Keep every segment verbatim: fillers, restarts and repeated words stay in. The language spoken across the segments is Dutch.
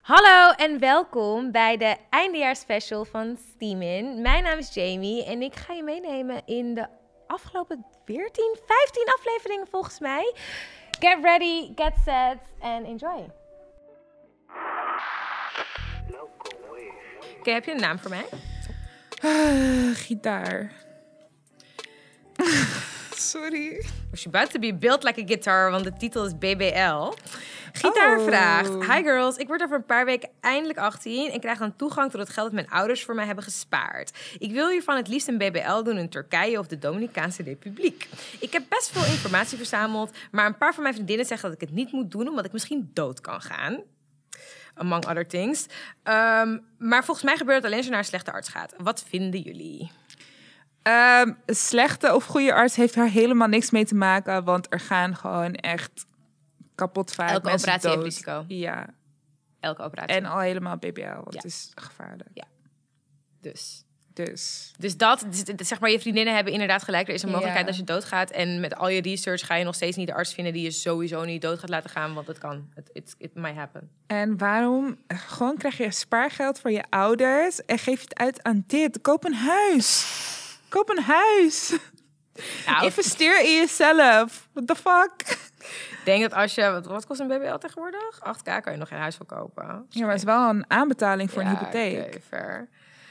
Hallo en welkom bij de eindejaarsspecial van Steamin. Mijn naam is Jamie en ik ga je meenemen in de afgelopen veertien, vijftien afleveringen volgens mij. Get ready, get set en enjoy. Oké, okay, heb je een naam voor mij? Uh, gitaar. Sorry. Was about to be built like a guitar, want de titel is B B L. Gitaar oh. vraagt: Hi girls, ik word over een paar weken eindelijk achttien en krijg dan toegang tot het geld dat mijn ouders voor mij hebben gespaard. Ik wil hiervan het liefst een B B L doen in Turkije of de Dominicaanse Republiek. Ik heb best veel informatie verzameld, maar een paar van mijn vriendinnen zeggen dat ik het niet moet doen omdat ik misschien dood kan gaan. Among other things. Um, maar volgens mij gebeurt het alleen als je naar een slechte arts gaat. Wat vinden jullie? Um, slechte of goede arts heeft daar helemaal niks mee te maken, want er gaan gewoon echt kapot vaak Elke mensen operatie dood. heeft risico. Ja. Elke operatie. En al helemaal B B L, want ja. het is gevaarlijk. Ja. Dus. Dus. Dus dat, zeg maar, je vriendinnen hebben inderdaad gelijk. Er is een mogelijkheid ja. dat je doodgaat. En met al je research ga je nog steeds niet de arts vinden die je sowieso niet dood gaat laten gaan. Want het kan. It, it, it might happen. En waarom? Gewoon krijg je spaargeld voor je ouders en geef je het uit aan dit. Koop een huis. Koop een huis. Nou, investeer in jezelf. What the fuck? Ik denk dat als je... Wat, wat kost een B B L tegenwoordig? acht k kan je nog geen huis voor kopen. Ja, maar het is wel een aanbetaling voor ja, een hypotheek. Okay, fair.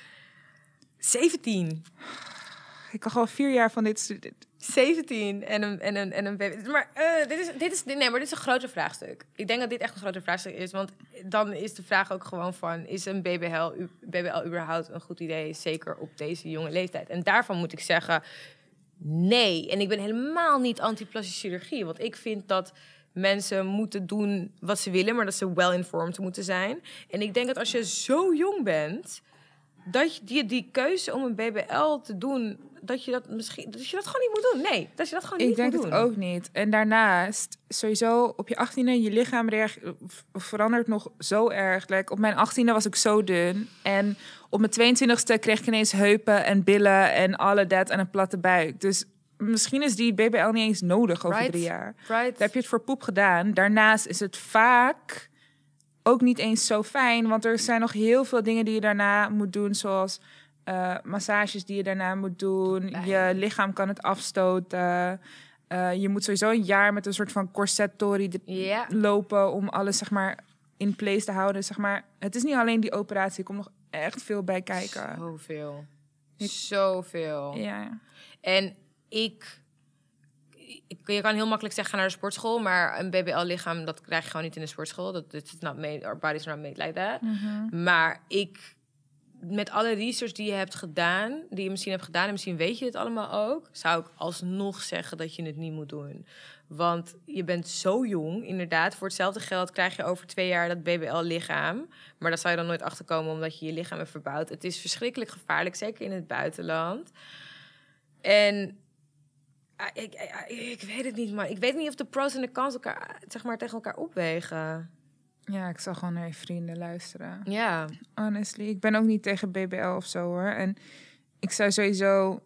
zeventien. Ik kan gewoon vier jaar van dit studeren. zeventien en een, en een, en een baby. Maar, uh, dit is, dit is, nee, maar dit is een groter vraagstuk. Ik denk dat dit echt een groter vraagstuk is. Want dan is de vraag ook gewoon van... is een B B L, B B L überhaupt een goed idee? Zeker op deze jonge leeftijd. En daarvan moet ik zeggen... nee. En ik ben helemaal niet anti-plastische chirurgie. Want ik vind dat mensen moeten doen wat ze willen... maar dat ze well-informed moeten zijn. En ik denk dat als je zo jong bent... dat je die, die keuze om een B B L te doen... dat je dat misschien dat je dat gewoon niet moet doen. Nee, dat je dat gewoon ik niet moet doen. Ik denk het ook niet. En daarnaast, sowieso op je achttiende... je lichaam reageert, verandert nog zo erg. Like, op mijn achttiende was ik zo dun. En op mijn tweeëntwintigste kreeg ik ineens heupen en billen... en alle dat en een platte buik. Dus misschien is die B B L niet eens nodig over right. drie jaar. Right. Dan heb je het voor poep gedaan. Daarnaast is het vaak... ook niet eens zo fijn, want er zijn nog heel veel dingen die je daarna moet doen, zoals uh, massages die je daarna moet doen. Bij. Je lichaam kan het afstoten. Uh, je moet sowieso een jaar met een soort van corset-tori yeah. lopen om alles zeg maar in place te houden. Zeg maar, het is niet alleen die operatie, er komt nog echt veel bij kijken. Zoveel. Ik, Zoveel. Ja. En ik... Je kan heel makkelijk zeggen, ga naar de sportschool... maar een B B L-lichaam, dat krijg je gewoon niet in de sportschool. Dat is not made, our bodies are not made like that. Mm-hmm. Maar ik, met alle research die je hebt gedaan... die je misschien hebt gedaan en misschien weet je het allemaal ook... zou ik alsnog zeggen dat je het niet moet doen. Want je bent zo jong, inderdaad. Voor hetzelfde geld krijg je over twee jaar dat B B L-lichaam. Maar daar zou je dan nooit achterkomen omdat je je lichaam hebt verbouwd. Het is verschrikkelijk gevaarlijk, zeker in het buitenland. En... Ik, ik, ik weet het niet, maar ik weet niet of de pros en de cons elkaar, zeg maar, tegen elkaar opwegen. Ja, ik zal gewoon naar je vrienden luisteren. Ja. Honestly, ik ben ook niet tegen B B L of zo, hoor. En ik zou sowieso...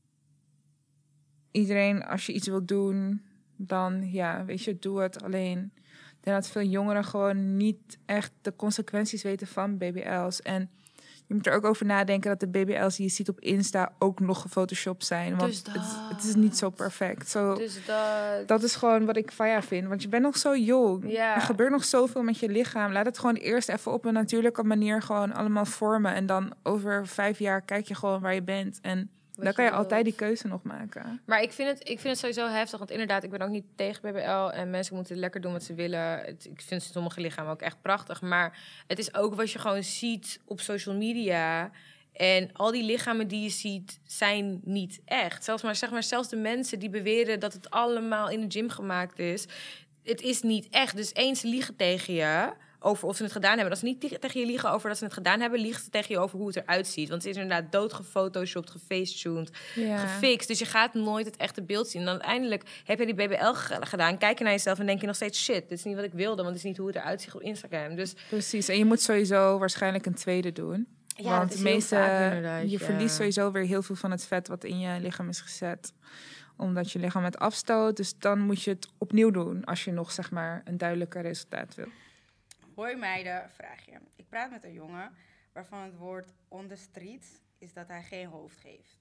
iedereen, als je iets wilt doen, dan, ja, weet je, doe het. Alleen, ik denk dat veel jongeren gewoon niet echt de consequenties weten van B B L's. En je moet er ook over nadenken dat de B B L's die je ziet op Insta ook nog gefotoshopt zijn. Want dus het, het is niet zo perfect. Zo, dus dat... dat is gewoon wat ik van jou vind. Want je bent nog zo jong. Ja. Er gebeurt nog zoveel met je lichaam. Laat het gewoon eerst even op een natuurlijke manier gewoon allemaal vormen. En dan over vijf jaar kijk je gewoon waar je bent. En wat dan kan je wilt. Altijd die keuze nog maken. Maar ik vind, het, ik vind het sowieso heftig. Want inderdaad, ik ben ook niet tegen B B L. En mensen moeten lekker doen wat ze willen. Het, ik vind sommige lichamen ook echt prachtig. Maar het is ook wat je gewoon ziet op social media. En al die lichamen die je ziet, zijn niet echt. Zelfs maar, zeg maar, zelfs de mensen die beweren dat het allemaal in de gym gemaakt is. Het is niet echt. Dus eens liegen tegen je... over of ze het gedaan hebben. Als ze niet tegen je liegen over dat ze het gedaan hebben... liegen ze tegen je over hoe het eruit ziet. Want het is inderdaad doodgefotoshopt, gefacetuned, ja. gefixt. Dus je gaat nooit het echte beeld zien. En dan uiteindelijk heb je die B B L g- gedaan... kijk je naar jezelf en denk je nog steeds... shit, dit is niet wat ik wilde... want dit is niet hoe het eruit ziet op Instagram. Dus... Precies, en je moet sowieso waarschijnlijk een tweede doen. Ja, want dat is de meeste, vaak, je ja. verliest sowieso weer heel veel van het vet... wat in je lichaam is gezet. Omdat je lichaam het afstoot. Dus dan moet je het opnieuw doen... als je nog, zeg maar, een duidelijker resultaat wil. Hoi meiden, vraag je. Ik praat met een jongen waarvan het woord on the street is dat hij geen hoofd geeft.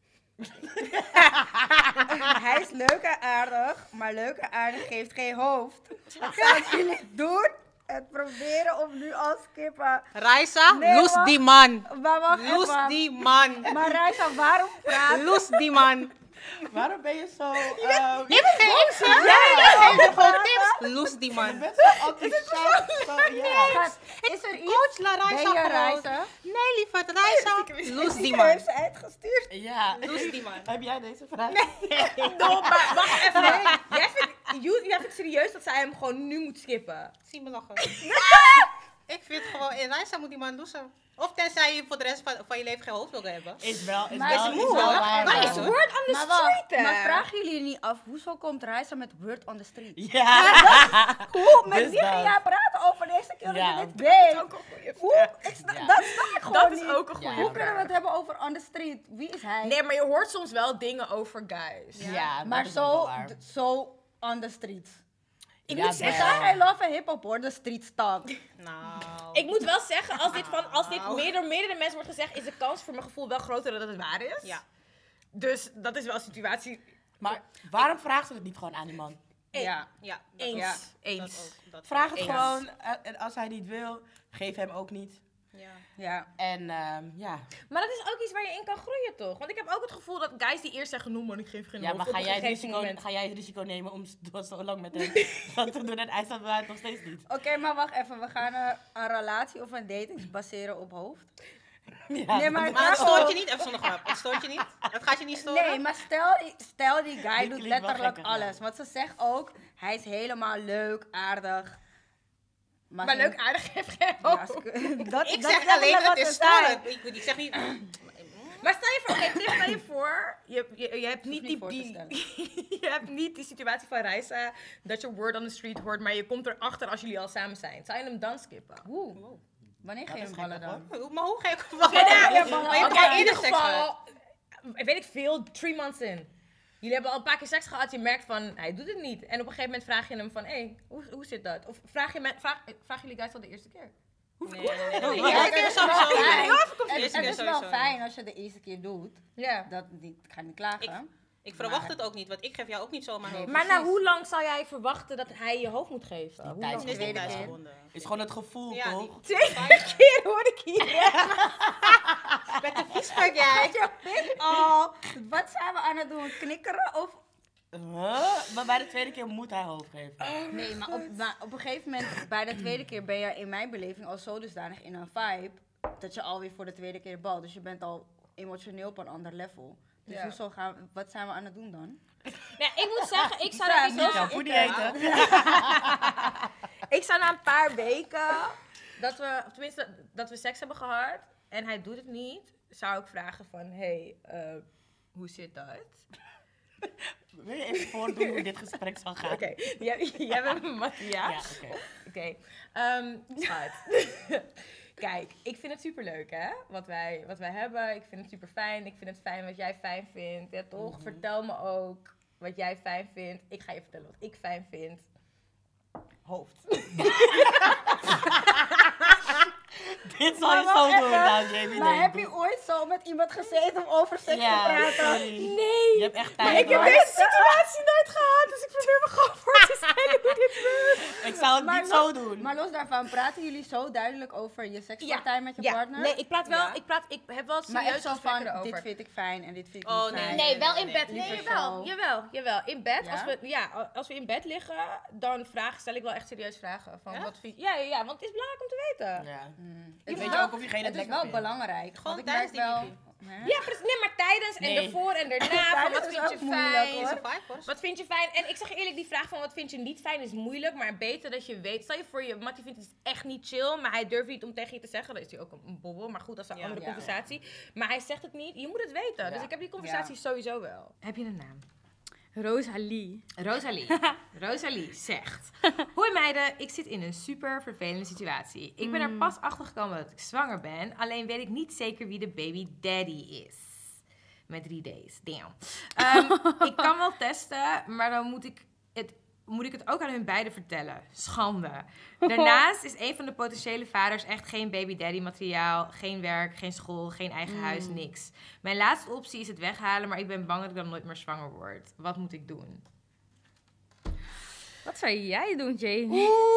Hij is leuk en aardig, maar leuk en aardig geeft geen hoofd. Wat gaan jullie doen? Het proberen om nu al skippen. Raisa, Nee, loes wacht. die man. Maar wacht Loes even. die man. Maar Raisa, waarom praat Loes die man. Waarom ben je zo... Uh, Ik geef ze. Jij Ik geef gewoon tips. Loes die je man. bent zo enthousiast. Zo, ja. Schat, is er iets? Coach La Ben Raisa je gewoon. Raisa? Nee, lieverd. Raisa, loes die Die man. heeft ze uitgestuurd. Ja. Loes die man. Heb jij deze vraag? No, maar wacht even. Jij vindt, you- jij vindt serieus dat zij hem gewoon nu moet skippen? Zie me lachen. Ik vind gewoon, in Raisa moet die man loesen. Of tenzij je voor de rest van, van je leven geen hoofd wil hebben. Is wel, is Maar wel, is is moe, wel hoor. waar. Maar wel. is Word on the Maar wacht, street, hè? maar vragen jullie niet af, hoezo komt Raisa met word on the street? Ja. Hoe? Met Dus wie ga dat. jij praten over deze keer dat Ja. je dit weet? Ook een goeie Hoe? Ik sta, Ja. Dat snap ik gewoon Dat is niet. ook een goede Ja. Hoe kunnen we het hebben over on the street? Wie is hij? Nee, maar je hoort soms wel dingen over guys. Ja, dat maar is ook wel zo, waar. d- zo on the street. Ik Ja, moet We wel. zeggen, zijn geen love en hip-hop hoor, de street stalk. Nou. ik moet wel zeggen, als dit, van, als dit meer door meerdere mensen wordt gezegd, is de kans voor mijn gevoel wel groter dat het waar is. Ja. Dus dat is wel een situatie. Maar waarom vraagt ze het niet gewoon aan die man? Ja. Ja, dat Eens. Ja. Dat Eens. ook. Dat Vraag het Eens. gewoon. eh, En als hij niet wil, geef hem ook niet. Ja. Ja. En ehm, ja. Maar dat is ook iets waar je in kan groeien, toch? Want ik heb ook het gevoel dat guys die eerst zeggen, noem maar, ik geef geen Ja, hoofd, maar op ga een jij, het gegeven risico, moment- ga jij het risico nemen om door zo lang met hem dat te doen en hij staat bij het nog steeds niet? Oké, maar wacht even. We gaan een, een relatie of een dating baseren op hoofd. Ja, Nee, maar- dat- Maar het Ja. stoort je niet, even zonder grap. Het stoort je niet? Het gaat je niet storen? Nee, maar stel, die- stel die guy Dit doet klinkt wel letterlijk gekker, alles. ja. Want ze zegt ook, hij is helemaal leuk, aardig. Maar ze- leuk, aardig, geef geen Ja, hoofd. ze- dat, Ik dat zeg is alleen, letterlijk het wat is ze zei. storend. Ik, ik zeg niet... Maar stel je voor, oké, Chris, stel je voor, je, je, je hebt niet niet die, voor te die je hebt niet die situatie van Raisa, dat je word on the street hoort, maar je komt erachter als jullie al samen zijn. Zou je hem dan skippen? Oeh, wanneer ga je is hem ballen gekker, dan? Hoe- Maar hoe ga je... Oké, Wacht, nou, ja, maar maar- je oké, hebt al in ieder eerder seks gehad. geval, weet ik veel, three months in. Jullie hebben al een paar keer seks gehad, je merkt van, hij doet het niet. En op een gegeven moment vraag je hem van, hé, hey, hoe, hoe zit dat? Of vraag je me, vraag, vragen jullie guys al de eerste keer? Nee, nee, nee. nee. Oh, De wacht. eerste keer Het is wel sowieso fijn. niet. Het, De eerste het keer is wel sowieso niet. fijn als je de eerste keer doet. Ja. Dat niet, ik ga niet klagen. Ik verwacht het ook niet, want ik geef jou ook niet zomaar Nee, hoofd. Maar na precies. hoe lang zou jij verwachten dat hij je hoofd moet geven? Hoe tijd lang? Het is niet tweede keer. thuisgebonden. is gewoon het gevoel, Ja, toch? die- Tweede keer hoor ik hier. Met de viespak jij. Je vindt al, wat zijn we aan het doen? Knikkeren of... Huh? Maar bij de tweede keer moet hij hoofd geven. Nee, maar op, maar op een gegeven moment, bij de tweede keer ben je in mijn beleving al zo dusdanig in een vibe, dat je alweer voor de tweede keer balt. Dus je bent al emotioneel op een ander level. Dus Ja. hoezo gaan we- wat zijn we aan het doen dan? Nee, ik moet zeggen, ik zou, Vraag dat niet niet jouw zo, poedie ik, eten. ik zou na een paar weken, dat we, of tenminste, dat we seks hebben gehad en hij doet het niet, zou ik vragen van, hé, hey, uh, hoe zit dat? Wil je even voordoen hoe dit gesprek zal gaan? Oké, jij, jij bent Matthias. Ja, oké. Oké. Ehm, schat. Kijk, ik vind het superleuk, hè? Wat wij, wat wij hebben. Ik vind het super fijn. Ik vind het fijn wat jij fijn vindt. Ja, toch? Mhm. Vertel me ook wat jij fijn vindt. Ik ga je vertellen wat ik fijn vind. Hoofd. Dit zal Maar je wacht zo even. doen, nou, Jamie. Maar nee, heb doe- je ooit zo met iemand gezeten om over seks Ja, te praten? sorry. Nee. Je hebt echt Maar tijd, ik heb hoor. deze situatie nooit gehad, dus ik probeer me gewoon voor te stellen hoe dit werkt. Ik zou het Maar niet los- zo doen. Maar los daarvan, praten jullie zo duidelijk over je sekspartij met je ja. partner? Nee, ik praat wel, Ja. ik, praat, ik heb wel Maar serieuze echt zo gesprekken van, erover. dit vind ik fijn en dit vind ik Oh, niet nee. fijn. Nee, wel in nee, bed. nee, Nee, liever jawel, zo. jawel, jawel. In bed, Ja? als, we, ja, als we in bed liggen, dan vraag, stel ik wel echt serieus vragen. Van Ja? wat vind, ja, ja, ja, want het is belangrijk om te weten. Ja, Ja. Mm. Ik Het weet is je wel- ook of je geen Het is lekker wel vindt. belangrijk. Gewoon Want ik tijdens merk die wel... wifi. Hè? precies. Nee, maar tijdens en Nee. ervoor en daarna. Van Tijdens wat is vind je ook moeilijk, fijn? hoor. Is een vibe, hoor. Wat vind je fijn? En ik zeg je eerlijk, die vraag van wat vind je niet fijn is moeilijk, maar beter dat je weet. Stel je voor, je Mattie vindt het echt niet chill, maar hij durft niet om tegen je te zeggen. Dan is hij ook een, een bobbel, maar goed, dat is een Ja. andere Ja. conversatie. Maar hij zegt het niet, je moet het weten. Ja. Dus ik heb die conversatie sowieso wel. Heb je een naam? Rosalie. Rosalie. Rosalie zegt: Hoi meiden, ik zit in een super vervelende situatie. Ik ben er pas achter gekomen dat ik zwanger ben, alleen weet ik niet zeker wie de baby daddy is. Met drie D's, damn. Ehm, ik kan wel testen, maar dan moet ik het moet ik het ook aan hun beiden vertellen. Schande. Daarnaast is een van de potentiële vaders echt geen baby daddy materiaal. Geen werk, geen school, geen eigen huis, niks. Mijn laatste optie is het weghalen, maar ik ben bang dat ik dan nooit meer zwanger word. Wat moet ik doen? Wat zou jij doen, Jane?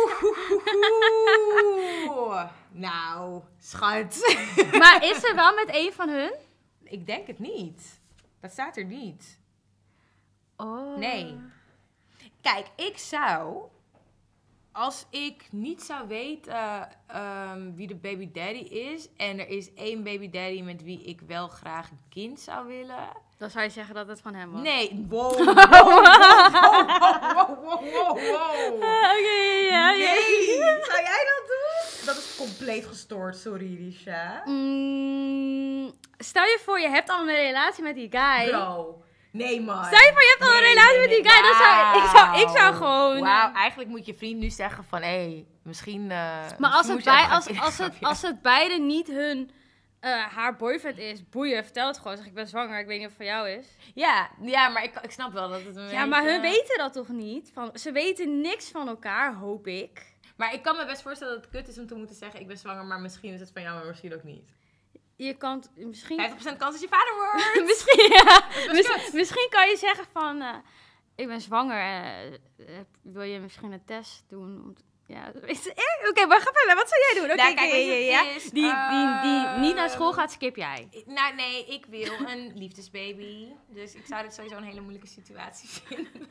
Oeh. Nou, schat. Maar is er wel met een van hun? Ik denk het niet. Dat staat er niet. Oh. Nee. Kijk, ik zou... Als ik niet zou weten um, wie de baby daddy is... en er is één baby daddy met wie ik wel graag een kind zou willen... Dan zou je zeggen dat het van hem was. Nee, wow, wow, wow, wow, wow, wow, wow. Oké, ja, ja. Nee, zou jij dat doen? Dat is compleet gestoord, sorry Risha. Mm, stel je voor, je hebt al een relatie met die guy. Bro, nee man. Stel je voor, je hebt al een Nee, relatie nee, met die nee. guy. Dan zou, ik, zou, ik zou Wauw. gewoon... Wauw, eigenlijk moet je vriend nu zeggen van... hé, hey, misschien... Uh, Maar als misschien het, moet je bij, even als, gaan- als, het, als het beide niet hun, uh, haar boyfriend is, boeien, vertel het gewoon. Zeg, ik ben zwanger, ik weet niet of het voor jou is. Ja, ja, maar ik, ik snap wel dat het een Ja, maar beetje- hun weten dat toch niet? Van, ze weten niks van elkaar, hoop ik. Maar ik kan me best voorstellen dat het kut is om te moeten zeggen... ik ben zwanger, maar misschien is het van jou, maar misschien ook niet. Je kan t- misschien... vijftig procent kans dat je vader wordt. misschien, ja. best Mis- kut. misschien kan je zeggen van, uh, ik ben zwanger, uh, uh, wil je misschien een test doen? Om te- ja, weet je- eh, Oké, maar ga verder, wat zou jij doen? Oké, Nou, oké, kijk, weet je ja, wat ja. het is? Die, die, die Ehm, niet naar school gaat, skip jij. Nou, nee, ik wil een liefdesbaby. Dus ik zou dit sowieso een hele moeilijke situatie vinden.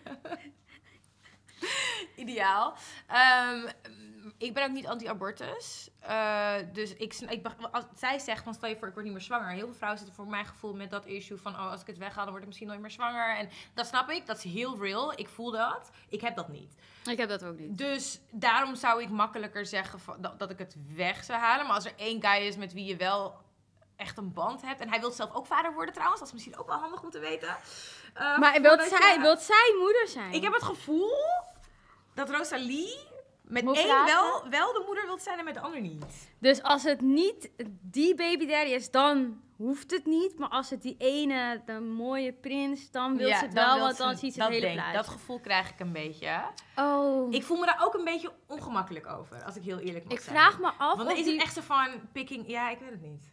Ideaal. Um, ik ben ook niet anti-abortus. Uh, dus ik, ik, als zij zegt van stel je voor ik word niet meer zwanger. Heel veel vrouwen zitten voor mijn gevoel met dat issue van oh, als ik het weghaal dan word ik misschien nooit meer zwanger. En dat snap ik. Dat is heel real. Ik voel dat. Ik heb dat niet. Ik heb dat ook niet. Dus daarom zou ik makkelijker zeggen van, dat, dat ik het weg zou halen. Maar als er één guy is met wie je wel echt een band hebt. En hij wil zelf ook vader worden trouwens. Dat is misschien ook wel handig om te weten. Uh, Maar wilt voordat zij, je- wilt zij moeder zijn? Ik heb het gevoel dat Rosalie met Moet één praten? wel, wel de moeder wilt zijn en met de ander niet. Dus als het niet die baby daddy is, dan hoeft het niet. Maar als het die ene, de mooie prins, dan wil ze het dan wel, wil want ze- dan ziet ze dat het hele denk ik. plaatje. Dat gevoel krijg ik een beetje. Oh. Ik voel me daar ook een beetje ongemakkelijk over, als ik heel eerlijk mag Ik zijn. vraag me af Want of dan is die... het echt zo van picking... Ja, ik weet het niet.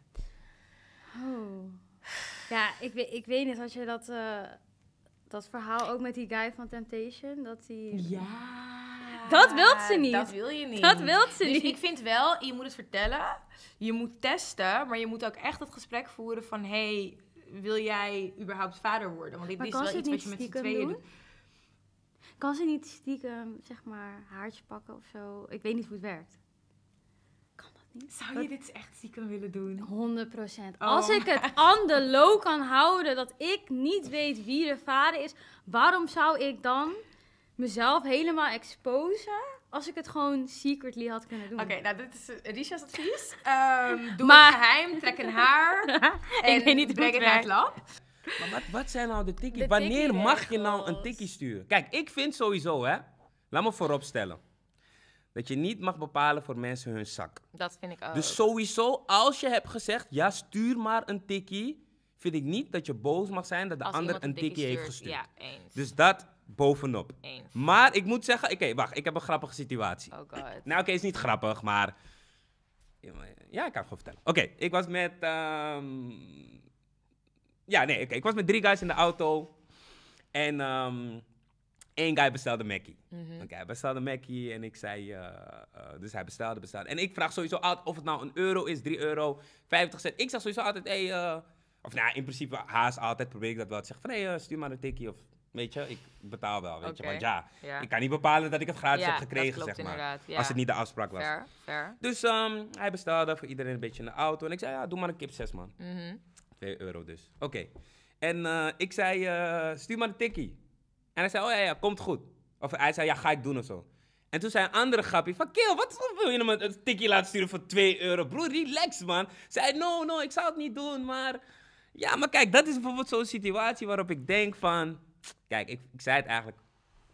Oh. Ja, ik weet, ik weet niet, had je dat, eh, dat verhaal ook met die guy van Temptation? Dat die... Ja. Dat wilt ze niet. Dat wil je niet. Dat wilt ze dus niet. ik vind wel, je moet het vertellen. Je moet testen, maar je moet ook echt het gesprek voeren van... hey, wil jij überhaupt vader worden? Want dit Maar is kan wel ze iets het wat je niet met z'n stiekem tweeën doen? doet. Kan ze niet stiekem, zeg maar, haartje pakken of zo? Ik weet niet hoe het werkt. Kan dat niet? Zou je dit echt stiekem willen doen? honderd procent. Oh. Als ik het aan de low kan houden dat ik niet weet wie de vader is, waarom zou ik dan mezelf helemaal exposen als ik het gewoon secretly had kunnen doen? Oké, nou dit is uh, Risha's advies. Ehm, doe Maar- het geheim, trek een haar en weet niet hoe breng het het naar het werkt. lab. Maar wat, wat zijn nou de tikkies? De Wanneer mag je nou een tikkie-regels. tikkie sturen? Kijk, ik vind sowieso, hè. Laat me vooropstellen. Dat je niet mag bepalen voor mensen hun zak. Dat vind ik ook. Dus sowieso, als je hebt gezegd, ja, stuur maar een tikkie, vind ik niet dat je boos mag zijn dat de Als ander iemand een tikkie heeft stuurt, gestuurd. Ja, eens. Dus dat bovenop. Eens. Maar ik moet zeggen, oké, wacht, ik heb een grappige situatie. Oh god. Nou, oké, is niet grappig, maar... Ja, ik kan het gewoon vertellen. Oké, ik was met... ehm, Ja, nee, oké. Ik was met drie guys in de auto. En ehm één guy bestelde Mackie. Mhm. Oké, hij bestelde Mackie en ik zei... eh, eh, dus hij bestelde, bestelde. En ik vraag sowieso altijd of het nou een euro is, drie euro, vijftig cent. Ik zeg sowieso altijd, hé... Hey, eh, of nou, in principe haast altijd probeer ik dat wel te zeggen. Van, hé, hey, eh, stuur maar een tikkie of... Weet je, ik betaal wel, weet je. Oké. Want ja, Ja. ik kan niet bepalen dat ik het gratis Ja, heb gekregen, dat klopt zeg maar. inderdaad, ja. Als het niet de afspraak was. Fair, fair. Dus ehm, hij bestelde voor iedereen een beetje in de auto. En ik zei, ja, doe maar een kip zes, man. Mhm. twee euro dus. Oké. En eh, ik zei, eh, stuur maar een tikkie. En hij zei, oh ja, ja, komt goed. Of hij zei, ja, ga ik doen of zo. En toen zei een andere grappie van, kill, wat wil je hem een een tikkie laten sturen voor twee euro? Broer, relax, man. Zei, no, no, ik zou het niet doen, maar... Ja, maar kijk, dat is bijvoorbeeld zo'n situatie waarop ik denk van... Kijk, ik, ik zei het eigenlijk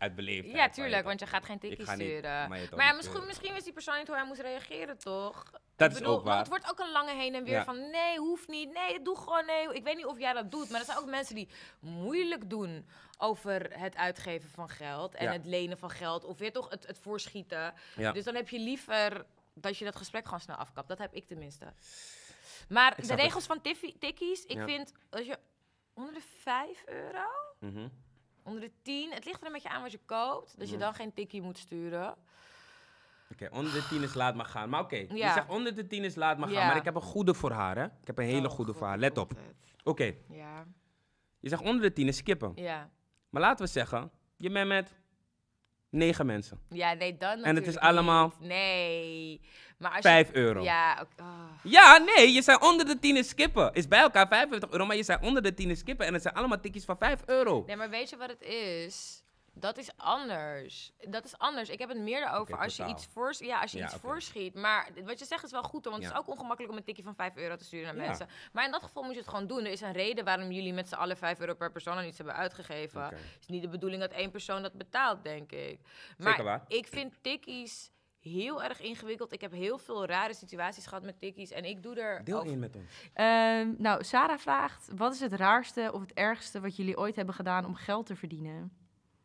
uit beleefdheid. Ja, maar tuurlijk, je want je toch- gaat geen ik tikkie ga niet- sturen. maar je toch Maar ja, niet misschien, sturen. misschien wist die persoon niet hoe hij moest reageren, toch? Dat Ik is bedoel, ook waar. Want het wordt ook een lange heen en weer Ja. van nee, hoeft niet. Nee, doe gewoon nee. Ik weet niet of jij dat doet, maar er zijn ook mensen die moeilijk doen over het uitgeven van geld en Ja. het lenen van geld of weer toch het, het voorschieten. Ja. Dus dan heb je liever dat je dat gesprek gewoon snel afkapt. Dat heb ik tenminste. Maar Ik de snap regels van tiffy- tikkies, ik Ja. vind als je onder de vijf euro, Mhm. onder de tien, het ligt er een beetje aan wat je koopt, dat je Ja. dan geen tikkie moet sturen. Oké, onder de tien is laat maar gaan. Maar oké, je Ja. zegt onder de tien is laat maar gaan. Ja. Maar ik heb een goede voor haar, hè? Ik heb een hele Oh, goede God, voor haar. Let op. God, Oké, het. Ja, je zegt onder de tien is skippen. ja. Maar laten we zeggen, je bent met negen mensen. Ja, nee, dan En het natuurlijk is allemaal niet. Nee. Maar als vijf je... euro. Ja, oké. oh. Ja, nee, je zei onder de tien is skippen. Is bij elkaar vijfenvijftig euro, maar je zei onder de tien is skippen. En het zijn allemaal tikjes van vijf euro. Nee, maar weet je wat het is? Dat is anders. Dat is anders. Ik heb het meer erover Oké, als je totaal. iets, voors ja, als je Ja, iets oké. voorschiet. Maar wat je zegt is wel goed, hoor, want het Ja. is ook ongemakkelijk om een tikje van vijf euro te sturen naar Ja. mensen. Maar in dat geval moet je het gewoon doen. Er is een reden waarom jullie met z'n allen vijf euro per persoon aan iets hebben uitgegeven. Oké. Het is niet de bedoeling dat één persoon dat betaalt, denk ik. Maar Zeker waar. ik vind tikkies heel erg ingewikkeld. Ik heb heel veel rare situaties gehad met tikkies. En ik doe er... Deel over- één met ons. Ehm, nou, Sarah vraagt, wat is het raarste of het ergste wat jullie ooit hebben gedaan om geld te verdienen?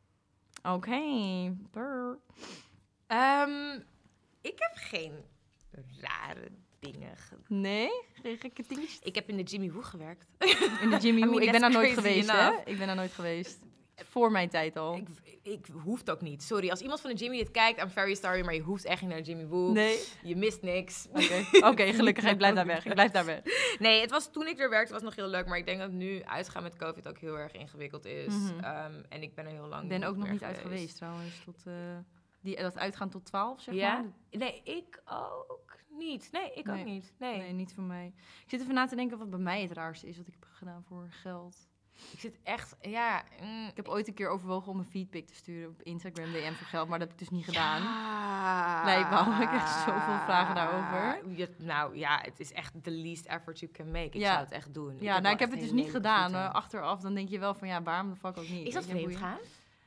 Oké. Brr. Ehm, ik heb geen rare dingen gedaan. Nee? Geen gekke dingetjes? Ik heb in de Jimmy Woo gewerkt. In de Jimmy I Woo. mean, Ik ben daar that's nooit crazy geweest, hè? enough. Ik ben daar nooit geweest. Voor mijn tijd al. Ik, ik hoeft ook niet. Sorry, als iemand van de Jimmy het kijkt, I'm very sorry, maar je hoeft echt niet naar de Jimmy Woo. Nee? Je mist niks. Oké, Oké, gelukkig. Ik blijf daar weg. Ik blijf daar weg. Nee, het was toen ik er werkte, was nog heel leuk. Maar ik denk dat nu uitgaan met COVID ook heel erg ingewikkeld is. Mhm. Ehm, en ik ben er heel lang Ik ben ook nog meer niet uit geweest, trouwens. Tot, eh, die, dat uitgaan tot twaalf, zeg Ja? maar. Nee, ik ook niet. Nee, ik Nee. ook niet. Nee. Nee, niet voor mij. Ik zit even na te denken wat bij mij het raarste is wat ik heb gedaan voor geld. Ik zit echt, ja... mm, Ik heb ooit een keer overwogen om een feedback te sturen op Instagram D M voor geld, maar dat heb ik dus niet gedaan. Ja. Nee, ik wou ik echt zoveel vragen daarover. Ja, nou ja, het is echt the least effort you can make. Ik Ja. zou het echt doen. Ja, wel nou, ik heb echt het dus hele niet lelijke gedaan. voeten. Uh, achteraf, dan denk je wel van ja, waarom de fuck ook niet? Is dat Weet je, vreemd boeien. gaan?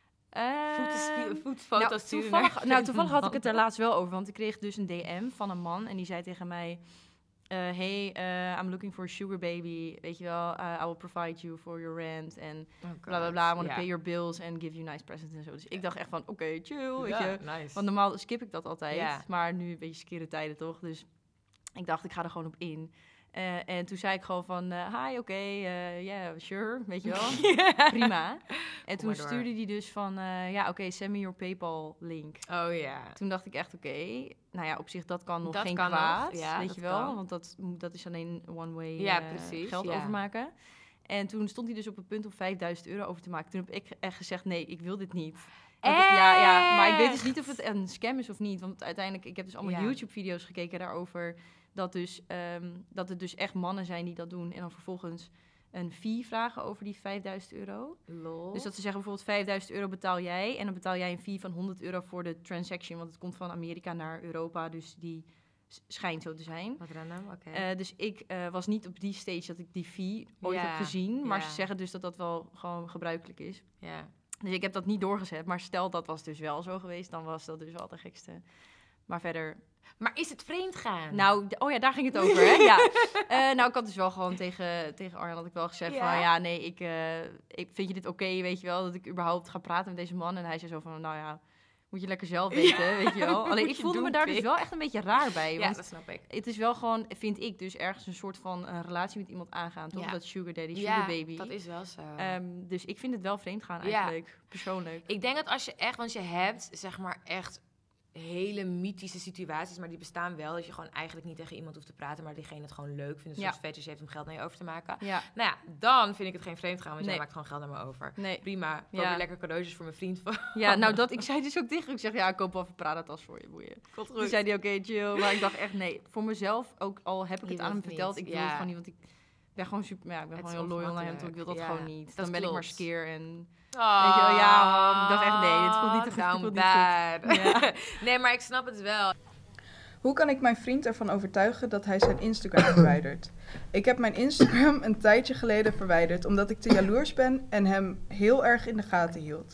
Ehm, Voeten, voetfoto's nou, sturen toevallig, naar nou, toevallig had ik man. het er laatst wel over, want ik kreeg dus een D M van een man en die zei tegen mij... Uh, hey, uh, I'm looking for a sugar baby. Weet je wel, uh, I will provide you for your rent. En Oh bla bla bla. I want to Ja. pay your bills and give you nice presents en zo. Dus ik dacht echt van, oké, chill, weet Ja, je. nice. Want normaal skip ik dat altijd. Ja. Maar nu een beetje skere tijden toch. Dus ik dacht, ik ga er gewoon op in. Uh, en toen zei ik gewoon van, uh, hi, oké, okay, yeah, sure, weet je wel. Prima. En toen maar door. stuurde hij dus van, uh, ja, oké, okay, send me your PayPal link. Oh ja. Toen dacht ik echt, oké, okay, nou ja, op zich dat kan nog Dat geen kan nog, kwaad, ja, weet dat je wel. kan. Want dat, dat is alleen one-way Ja, uh, precies, geld ja. overmaken. En toen stond hij dus op het punt om vijfduizend euro over te maken. Toen heb ik echt gezegd, nee, ik wil dit niet. Want ik- ja, ja, maar ik weet dus niet of het een scam is of niet. Want uiteindelijk, ik heb dus allemaal Ja. YouTube-video's gekeken daarover. Dat, dus, um, dat het dus echt mannen zijn die dat doen. En dan vervolgens een fee vragen over die vijfduizend euro. Lol. Dus dat ze zeggen bijvoorbeeld vijfduizend euro betaal jij. En dan betaal jij een fee van honderd euro voor de transaction. Want het komt van Amerika naar Europa. Dus die s- schijnt zo te zijn. Wat random, oké. Uh, dus ik uh, was niet op die stage dat ik die fee ooit Ja, heb gezien. Maar ja. ze zeggen dus dat dat wel gewoon gebruikelijk is. ja. Dus ik heb dat niet doorgezet. Maar stel dat was dus wel zo geweest, dan was dat dus wel de gekste. Maar verder... Maar is het vreemd gaan? Nou, d- oh ja, daar ging het over, hè? Ja. Uh, nou, ik had dus wel gewoon tegen, tegen Arjan had ik wel gezegd Ja? van... Ja, nee, ik, uh, ik vind je dit oké, weet je wel? Dat ik überhaupt ga praten met deze man. En hij zei zo van, nou ja, moet je lekker zelf weten, weet je wel? Alleen Moet ik je voelde doen, me daar dus pik. wel echt een beetje raar bij. Ja, Want dat snap ik. het is wel gewoon, vind ik dus, ergens een soort van een relatie met iemand aangaan. Toch? Ja. Dat sugar daddy, sugar Ja, baby. dat is wel zo. Um, dus ik vind het wel vreemd gaan Ja. eigenlijk, persoonlijk. Ik denk dat als je echt, want je hebt zeg maar echt hele mythische situaties, maar die bestaan wel. Dat je gewoon eigenlijk niet tegen iemand hoeft te praten, maar diegene het gewoon leuk vindt. Een Ja. soort fetish heeft om geld naar je over te maken. Ja, Nou ja, dan vind ik het geen vreemd gaan, want jij Nee. maakt gewoon geld naar me over. nee. Prima, koop Ja. weer lekker cadeautjes voor mijn vriend. Ja, nou dat, ik zei dus ook tegen hem, ik zeg ja, ik koop wel even Prada-tas voor je, boeien. Komt Toen zei hij oké, chill, maar ik dacht echt nee. Voor mezelf, ook al heb ik Je het aan hem wilt het verteld, niet, ik wil ja. het gewoon niet, want ik ben gewoon super, ja, ik ben Het gewoon is heel loyal naar hem toe, ik wil dat ongemakkelijk, gewoon ja. niet. Dat Dan ben ik maar klopt. skeer en... Oh, Weet je wel, ja, man. Ik dacht echt, nee, dit voelt niet- dit down voelt niet bad. Ja. Nee, maar ik snap het wel. Hoe kan ik mijn vriend ervan overtuigen dat hij zijn Instagram verwijdert? Ik heb mijn Instagram een tijdje geleden verwijderd omdat ik te jaloers ben en hem heel erg in de gaten hield.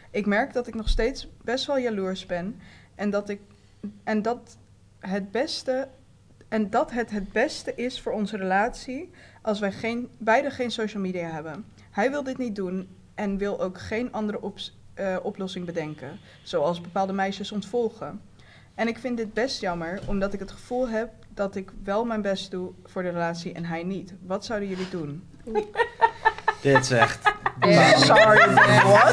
Ik merk dat ik nog steeds best wel jaloers ben. En dat, ik, en dat, het, beste, en dat het het beste is voor onze relatie als wij geen, beide geen social media hebben. Hij wil dit niet doen en wil ook geen andere ops, uh, oplossing bedenken. Zoals bepaalde meisjes ontvolgen. En ik vind dit best jammer, omdat ik het gevoel heb dat ik wel mijn best doe voor de relatie en hij niet. Wat zouden jullie doen? Dit is echt... Yeah. Sorry, what?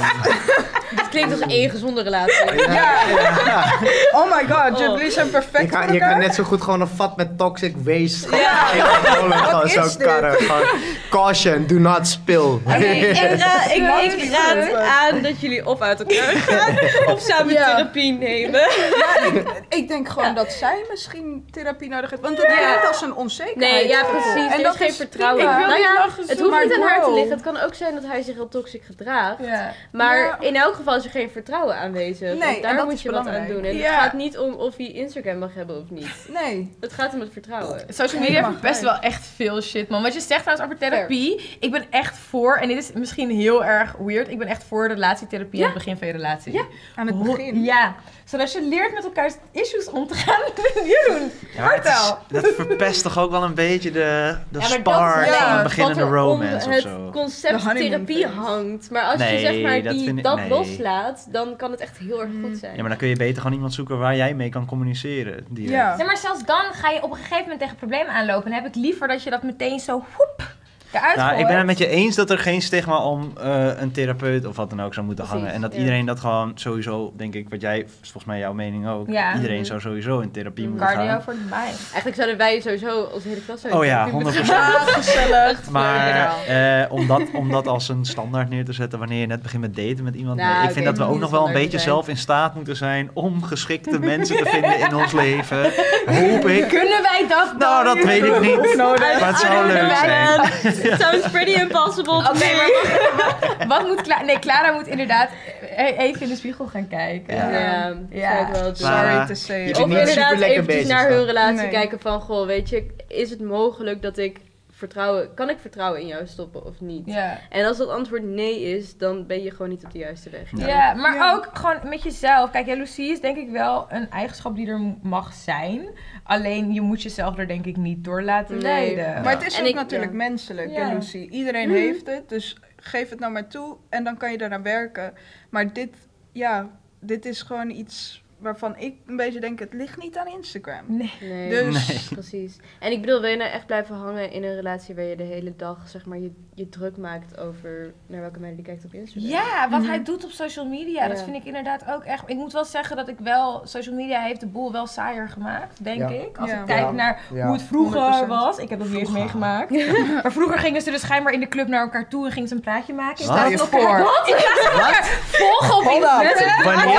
Het klinkt als één gezonde relatie. Ja. Ja. Oh my god, jullie zijn perfect je kan, voor je elkaar. kan net zo goed gewoon een vat met toxic waste. Ja. Gewoon, Wat gewoon is zo dit? karren. Gewoon, caution, do not spill. Okay, ik raad, ik, Not ik be raad good. aan dat jullie of uit elkaar gaan of samen Ja. therapie nemen. Ja, ik, ik denk gewoon dat zij misschien therapie nodig heeft. Want het Ja. klinkt als een onzekerheid. Nee, ja precies. En Er dat is geen is vertrouwen. prima. Nou ja, lachen het zo, hoeft maar niet aan haar te grow. liggen. Het kan ook zijn dat hij zich heel toxisch gedraagt. Ja. Maar Ja. in elk geval is er geen vertrouwen aanwezig. Nee, Want en daar dat moet is je wat aan belangrijk. doen. En Ja. het gaat niet om of hij Instagram mag hebben of niet. Nee. Het gaat om het vertrouwen. Social media heeft best wel echt veel shit, man. Wat je zegt trouwens over therapie. Ik ben echt voor, en dit is misschien heel erg weird, ik ben echt voor relatietherapie Ja. aan het begin van je relatie. Ja. Aan het begin. Ja. Zodat je leert met elkaars issues om te gaan. Jeroen, Ja, maar het is- vertel. dat verpest toch ook wel een beetje de, de Ja, maar spark dat- van ja, een beginnende wat er om romance of het zo. concept De honeymoon therapie phase. hangt. Maar als je Nee, zeg maar dat die, vind ik- dat nee. loslaat, dan kan het echt heel erg goed zijn. Ja, maar dan kun je beter gewoon iemand zoeken waar jij mee kan communiceren. Direct. Ja. Nee, maar zelfs dan ga je op een gegeven moment tegen problemen aanlopen. En heb ik liever dat je dat meteen zo woep, eruit Nou, gooit. ik ben het met je eens dat er geen stigma om uh, een therapeut of wat dan ook zou moeten Precies, hangen. En dat ja. iedereen dat gewoon sowieso, denk ik, wat jij, volgens mij jouw mening ook, Ja. iedereen Mhm. zou sowieso in therapie moeten Cardio gaan. voor de mind. Eigenlijk zouden wij sowieso onze hele klas Oh ja, honderd procent. Ja, gezellig. Maar eh, om, dat, om dat als een standaard neer te zetten wanneer je net begint met daten met iemand. Nou, nee, ik oké, vind dat we moet ook niet nog wel een standaard beetje zijn. zelf in staat moeten zijn om geschikte mensen te vinden in ons leven. Hoop ik. Kunnen wij dat dan? Nou, dat weet ik niet. Maar het zou leuk zijn. It sounds pretty impossible to Oké, me. maar wat, wat moet Clara... Nee, Clara moet inderdaad e- even in de spiegel gaan kijken. Ja. Ja, Ja. zou ik wel doen. Maar, Sorry uh, to say. je it. bent Of niet super inderdaad lekker eventjes bezig naar dan. hun relatie Nee. kijken van, goh, weet je, is het mogelijk dat ik vertrouwen, kan ik vertrouwen in jou stoppen of niet? Ja. En als dat antwoord nee is, dan ben je gewoon niet op de juiste weg. Ja. Ja, maar Ja. ook gewoon met jezelf. Kijk, jaloezie is denk ik wel een eigenschap die er m- mag zijn. Alleen je moet jezelf er denk ik niet door laten Nee. leiden. Maar het is En ook ik- natuurlijk ja. menselijk, Ja. jaloezie. Iedereen Mhm. heeft het, dus geef het nou maar toe en dan kan je daarna werken. Maar dit, ja, dit is gewoon iets waarvan ik een beetje denk, het ligt niet aan Instagram. Nee. Nee, Dus- Nee. precies. En ik bedoel, wil je nou echt blijven hangen in een relatie waar je de hele dag, zeg maar, je, je druk maakt over naar welke meiden die kijkt op Instagram? Ja, wat Mhm. hij doet op social media, dat Ja. vind ik inderdaad ook echt... Ik moet wel zeggen dat ik wel... Social media heeft de boel wel saaier gemaakt, denk Ja. ik. Als Ja. ik kijk Ja. naar Ja. hoe het vroeger honderd procent. was. Ik heb dat niet eens meegemaakt. Maar vroeger gingen ze dus schijnbaar in de club naar elkaar toe en gingen ze een plaatje maken. In Wat? plaats van Stel je elkaar- voor. Wat? In plaats van elkaar volgen op Hold Instagram.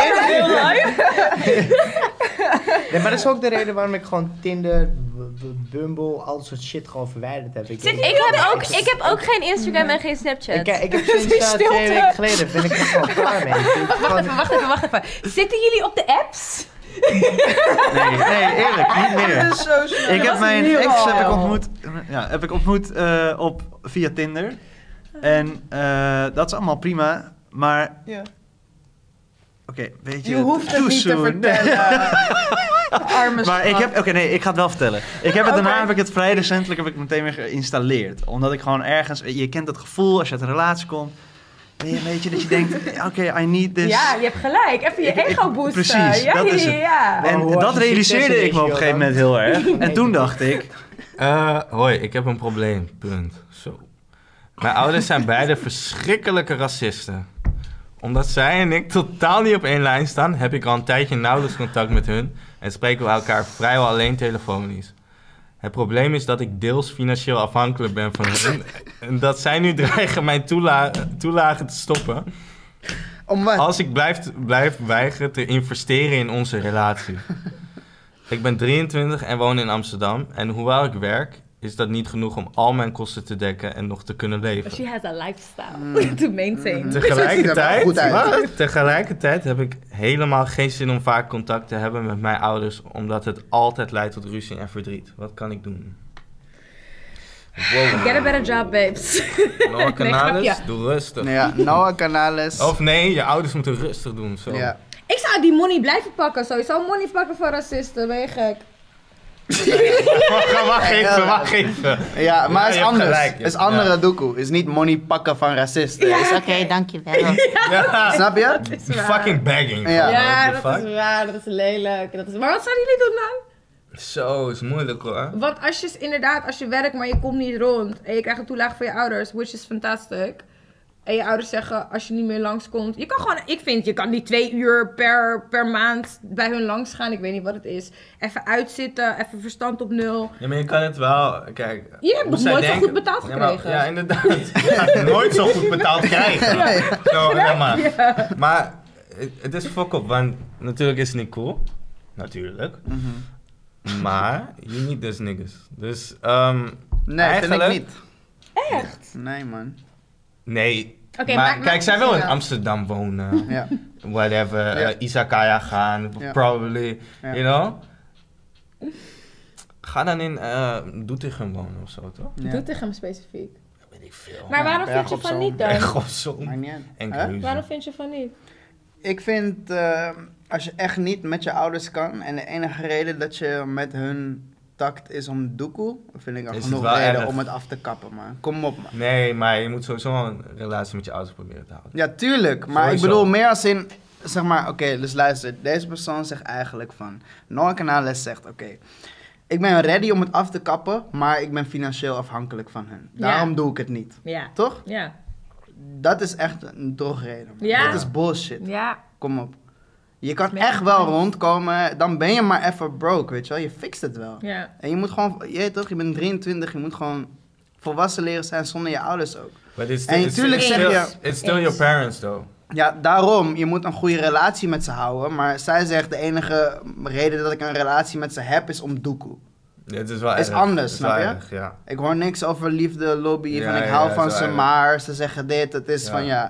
Wanneer? Nee, maar dat is ook de reden waarom ik gewoon Tinder, B- B- Bumble, al dat soort shit gewoon verwijderd heb. Ik, denk- Ik heb ook, ik heb ook geen Instagram en geen Snapchat. ik, ik heb sinds uh, twee weken geleden, ben ik er gewoon klaar mee. Ik vind het Wacht gewoon- even, wacht even, wacht even. Zitten jullie op de apps? Nee, nee, eerlijk, niet Dit meer. is zo snel. Ik heb was mijn nieuw ex heb ik al. ontmoet, ja, heb ik ontmoet uh, op, via Tinder. En uh, dat is allemaal prima, maar... Ja. Oké, okay, weet je... Je hoeft het too niet te soon. vertellen. Arme Maar ik schat. heb, oké, okay, nee, ik ga het wel vertellen. Ik heb het, daarna Oké. heb ik het vrij recentelijk heb ik meteen weer geïnstalleerd. Omdat ik gewoon ergens, je kent dat gevoel als je uit een relatie komt. Weet je, een beetje dat je denkt, oké, okay, I need this. Ja, je hebt gelijk. Even je Ik- ik- ego boosten. precies, ja, dat is ja, het. ja. En Maar hoe dat was je realiseerde ik me op een succesratio gegeven moment heel erg. En toen dacht ik, Eh, hoi, ik heb een probleem. Punt. Zo. Mijn ouders zijn beide verschrikkelijke racisten. Omdat zij en ik totaal niet op één lijn staan, heb ik al een tijdje nauwelijks contact met hun en spreken we elkaar vrijwel alleen telefonisch. Het probleem is dat ik deels financieel afhankelijk ben van hen en dat zij nu dreigen mijn toela toelagen te stoppen als ik blijf, blijf weigeren te investeren in onze relatie. Ik ben drieëntwintig en woon in Amsterdam en hoewel ik werk, is dat niet genoeg om al mijn kosten te dekken en nog te kunnen leven. She has a lifestyle to maintain. Tegelijkertijd, goed uit. wat? Tegelijkertijd heb ik helemaal geen zin om vaak contact te hebben met mijn ouders, omdat het altijd leidt tot ruzie en verdriet. Wat kan ik doen? Wow. Get a better job, babes. Noah Canales, grapje. doe rustig. Ja, Noah Canales. Of nee, je ouders moeten rustig doen. Zo. Ja. Ik zou die money blijven pakken, sowieso money pakken voor racisten, ben je gek? Wacht, wacht even, wacht even. Ja, maar Ja, het je is hebt anders. gelijk, Het je is hebt- andere ja. doekoe. is niet money pakken van racisten. Ja. Is oké, dankjewel. Ja. Snap je? Dat is waar. Fucking bagging. Ja. Ja, What the dat is fuck? waar, dat is lelijk. Dat is... Maar wat zouden jullie doen dan? Zo, is moeilijk hoor. Want als je inderdaad, als je werkt, maar je komt niet rond en je krijgt een toelage van je ouders, which is fantastic. En je ouders zeggen, als je niet meer langskomt, je kan gewoon, ik vind, je kan die twee uur per, per maand bij hun langs gaan, ik weet niet wat het is. Even uitzitten, even verstand op nul. Ja, maar je kan het wel, kijk. Je hebt hoe nog zij nooit zo denken- goed betaald Ja, maar- gekregen. Ja, inderdaad. Ja, nooit zo goed betaald krijgen. Ja. Zo, ja, maar. Ja. Maar het- het is fuck up, want natuurlijk is het niet cool. Natuurlijk. Maar you need these niggas. Dus, um, Nee, eigenlijk... vind ik niet. Echt? Nee, man. Nee. Oké, maar maak- kijk, maak zij wil in verschil. Amsterdam wonen. Ja. Whatever. Ja. Uh, Izakaya gaan. Ja. Probably. Ja. You know? Ga dan in uh, Doetinchem wonen of zo, toch? Ja. Doe tegen hem specifiek. Weet ik veel. Maar waarom vind je Berg op van Zoom. niet dan? Echt of zo. Maakt niet uit. Huh? Enkhuizen. Waarom vind je van niet? Ik vind, eh, als je echt niet met je ouders kan en de enige reden dat je met hun takt is om doekoe, vind ik al Is het genoeg wel reden erg? om het af te kappen, man. Kom op, man. Nee, maar je moet sowieso een relatie met je ouders proberen te houden. Ja, tuurlijk. Maar Sowieso. ik bedoel meer als in, zeg maar, oké, dus luister. Deze persoon zegt eigenlijk van, Noah Canales zegt, oké, ik ben ready om het af te kappen, maar ik ben financieel afhankelijk van hen. Daarom Ja. doe ik het niet. Ja. Toch? Ja. Dat is echt een drogreden. man. Ja. Dat is bullshit. Ja. Kom op. Je kan Met echt je wel point. rondkomen, dan ben je maar even broke, weet je wel. Je fixt het wel. Ja. En je moet gewoon, je weet toch, je bent drieëntwintig, je moet gewoon volwassen leren zijn zonder je ouders ook. But it's, En it's, natuurlijk it's zeg still, je- it's still your parents, though. Ja, daarom, je moet een goede relatie met ze houden. Maar zij zegt, de enige reden dat ik een relatie met ze heb, is om doekoe. Ja, het is wel Is erg. anders, Het is snap wel je? erg, ja. Ik hoor niks over liefde, lobby, Ja, van ik ja, hou ja, van is wel ze, erg. maar ze zeggen dit. Het is Ja. van, ja,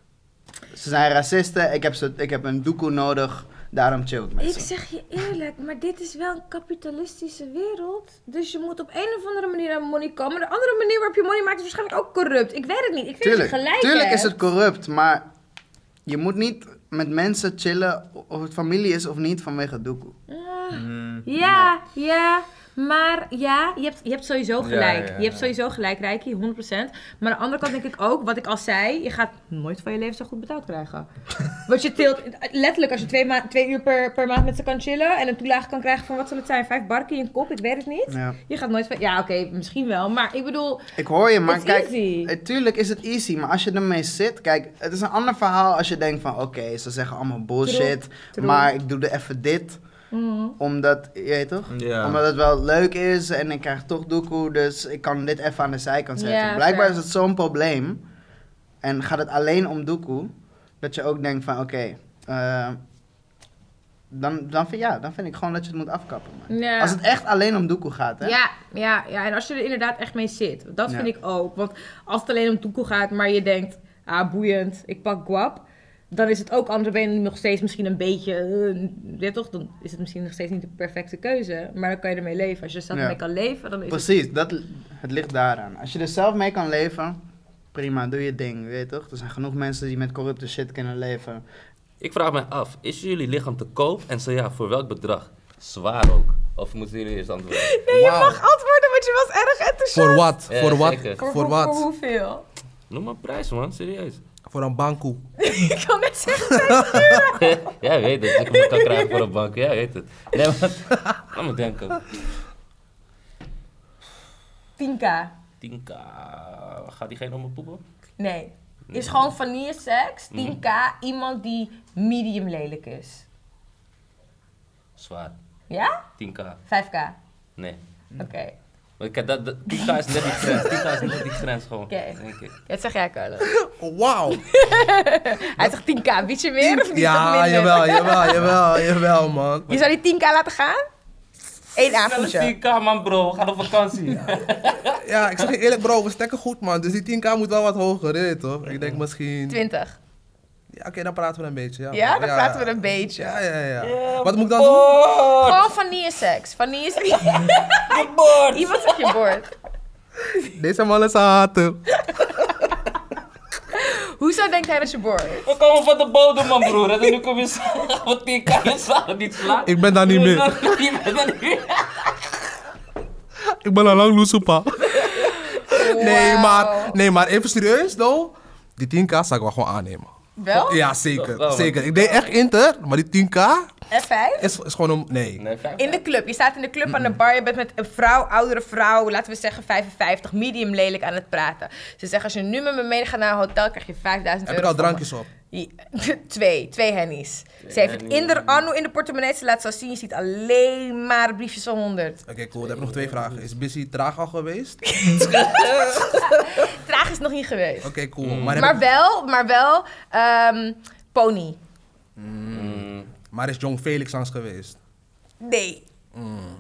ze zijn racisten, ik heb, ze, ik heb een doekoe nodig, daarom chill ik met Ik ze. zeg je eerlijk, maar dit is wel een kapitalistische wereld. Dus je moet op een of andere manier aan money komen. De andere manier waarop je money maakt is waarschijnlijk ook corrupt. Ik weet het niet. Ik vind Tuurlijk, dat je gelijk tuurlijk hebt. is het corrupt, maar je moet niet met mensen chillen of het familie is of niet vanwege doekoe. Mm. Ja, ja. Maar ja, je hebt, je hebt sowieso gelijk. Ja, ja, Je hebt ja. sowieso gelijk, Rijkie, honderd procent. Maar aan de andere kant denk ik ook, wat ik al zei, je gaat nooit van je leven zo goed betaald krijgen. Want je tilt, letterlijk, als je twee, ma- twee uur per, per maand met ze kan chillen en een toelage kan krijgen van wat zal het zijn, vijf barken in je kop, ik weet het niet. Ja. Je gaat nooit van, ja oké, misschien wel, maar ik bedoel, Ik hoor je, maar It's kijk, easy. eh, tuurlijk is het easy, maar als je ermee zit, kijk, het is een ander verhaal als je denkt van, oké, ze zeggen allemaal bullshit, True. maar ik doe er even dit, mm, omdat, je weet toch? Ja. Omdat het wel leuk is en ik krijg toch doekoe, dus ik kan dit even aan de zijkant zetten. Ja, Blijkbaar fair. is het zo'n probleem en gaat het alleen om doekoe, dat je ook denkt van, oké, eh, dan, dan, vind, ja, dan vind ik gewoon dat je het moet afkappen, man. ja. Als het echt alleen om doekoe gaat, hè? Ja, ja, ja, en als je er inderdaad echt mee zit. Dat Ja. vind ik ook. Want als het alleen om toekoe gaat, maar je denkt, ah, boeiend, ik pak guap. Dan is het ook anders, ben je nog steeds misschien een beetje, uh, weet toch, dan is het misschien nog steeds niet de perfecte keuze. Maar dan kan je ermee leven. Als je er zelf Ja. mee kan leven, dan is Precies, dat, het ligt daaraan. Als je er zelf mee kan leven, prima, doe je ding, weet je toch? Er zijn genoeg mensen die met corrupte shit kunnen leven. Ik vraag me af, is jullie lichaam te koop? En zo ja, voor welk bedrag? Zwaar ook. Of moeten jullie eerst antwoorden? Nee, je Wauw. mag antwoorden, want je was erg enthousiast. Voor wat? Ja, voor wat? zeker. Voor, Voor voor, wat? voor hoeveel? Noem maar een prijs, man. Serieus. Voor een bankoe. Ik kan net zeggen. Jij weet het. Ik me kan krijgen voor een bank. Jij weet het. Nee, maar... Laat me denken. tien k. tien k. Gaat diegene om me poepen? Nee. Is gewoon vanille seks, tien k, iemand die medium lelijk is. Zwaar. Ja? tien k. vijf k. Nee. Oké. Maar kijk, dat, dat, tien k is net die grens. tien k is net die grens gewoon. Oké. Denk ik. Wat zeg jij, Carlo? Wauw. Hij zegt tien k, weet je meer of niet? Of Ja, minder? jawel, jawel, jawel, jawel, man. Je zou die tien k laten gaan? Eén Dat is avondje. tien k, man, bro. We gaan op vakantie. Ja, ik zeg je eerlijk, bro, we stekken goed, man. Dus die tien k moet wel wat hoger, weet je toch? Ik denk misschien... twintig. Ja, oké, dan praten we een beetje, ja. Ja, dan ja, praten ja. we een beetje. Ja, ja, ja. Ja, Wat moet ik dan doen? Gewoon vanille seks. Vanille seks. Je bord. Iemand op je bord. Deze man is een hater. Hoezo denkt hij dat je boor is? We komen van de bodem, man, broer. En nu kom je zo. Wat die kan je samen niet slaan. Ik ben daar niet meer. Je bent daar niet meer. Ik ben al lang loesoepa. Nee, maar, nee, maar even serieus, though. Die tien k zou ik wel gewoon aannemen. Wel? Ja, zeker. Wel, man. zeker. Ik deed echt Inter, maar die tien k F vijf? is, is gewoon een... Nee. Nee, vijf. In de club. Je staat in de club aan de bar. Je bent met een vrouw, oudere vrouw, laten we zeggen vijfenvijftig, medium lelijk aan het praten. Ze zeggen, als je nu met me mee gaat naar een hotel, krijg je vijfduizend Heb euro. ik al drankjes op? Ja, twee, twee hennies. Ze heeft het in de anno in de portemonnee, ze laat zo zien. Je ziet alleen maar briefjes van honderd. Oké, okay, cool. Dan heb ik nog twee vragen. Is Busy traag al geweest? Traag is nog niet geweest. Oké, okay, cool. Mm. Maar, Maar ik... wel, maar wel, um, pony. Mm. Maar is Jong Felix langs geweest? Nee. Mm.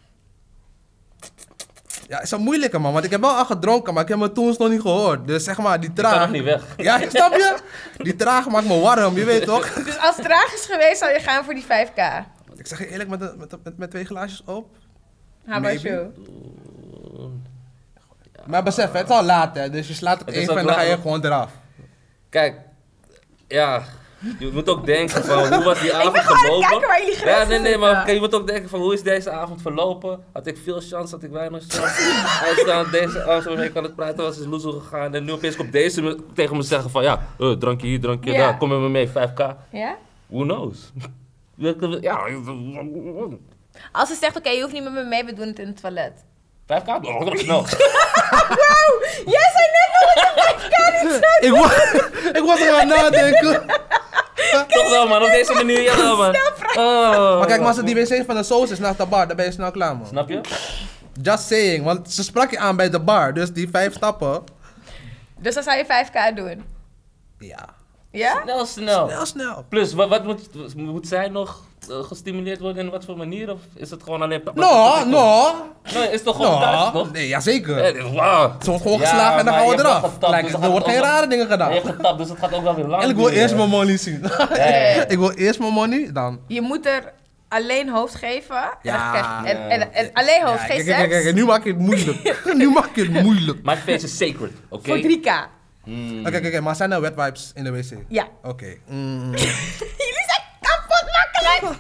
Ja, is een moeilijke man, want ik heb wel al gedronken, maar ik heb mijn toons nog niet gehoord. Dus zeg maar, die traag... Ik kan nog niet weg. Ja, snap je? Die traag maakt me warm, je weet toch? Dus als het traag is geweest, zou je gaan voor die vijf k. Ik zeg je eerlijk, met, met, met, met twee glaasjes op. How about Maybe. you? Maar besef, het is al laat hè, dus je slaat het, Het is even ook en dan ga je laat. gewoon eraf. Kijk, ja, je moet ook denken van hoe was die avond ben gewoon aan het verlopen. kijken waar jullie Ja, grenzen nee, nee, zitten. maar kijk, je moet ook denken van hoe is deze avond verlopen? Had ik veel chance, had ik weinig chance? Hij staat deze avond waarmee ik aan het praten was, is loezo gegaan. En nu opeens komt deze me, tegen me zeggen van ja, uh, drankje hier, drankje Ja. daar, kom met me mee, vijf k. Ja? Who knows? Ja, Als ze zegt, oké, je hoeft niet met me mee, we doen het in het toilet. vijf k? Oh, dat is snel. Wow, jij zei net nog dat je vijf k niet zegt. ik, was, ik was er aan het nadenken. Toch wel man, op deze manier, ja wel man. Oh, Maar kijk, maar als het die wc van de soos is naast de bar, dan ben je snel klaar man. Snap je? Just saying, want ze sprak je aan bij de bar, dus die vijf stappen. Dus dan zou je vijf k doen? Ja. Ja? Snel, snel. Snel, snel. Plus, wat, wat moet, moet zij nog uh, gestimuleerd worden in wat voor manier? Of is het gewoon alleen... No, no. Nee, is toch gewoon thuis, No, toch? nee, jazeker. Eh, wow. Ze wordt gewoon Ja, geslagen en dan maar gaan we je hebt eraf. wel getapt, Like, dus er het wordt gaat geen ook- rare dingen Je gedaan. hebt getapt, dus het gaat ook wel weer lang En ik wil duren. eerst mijn money zien. Ja, ja, ja. Ik wil eerst mijn money, dan... Je moet er alleen hoofd geven. En, Ja. dan krijg je- en, en, en alleen hoofd, Ja, geen kijk, kijk, seks. kijk, nu maak je het moeilijk. Nu maak je het moeilijk. My face is sacred, oké? Voor drie k. Mm. Oké, oké, maar zijn er wet wipes in de wc? Ja. Oké. Mm. Jullie zijn kapot makkelijk.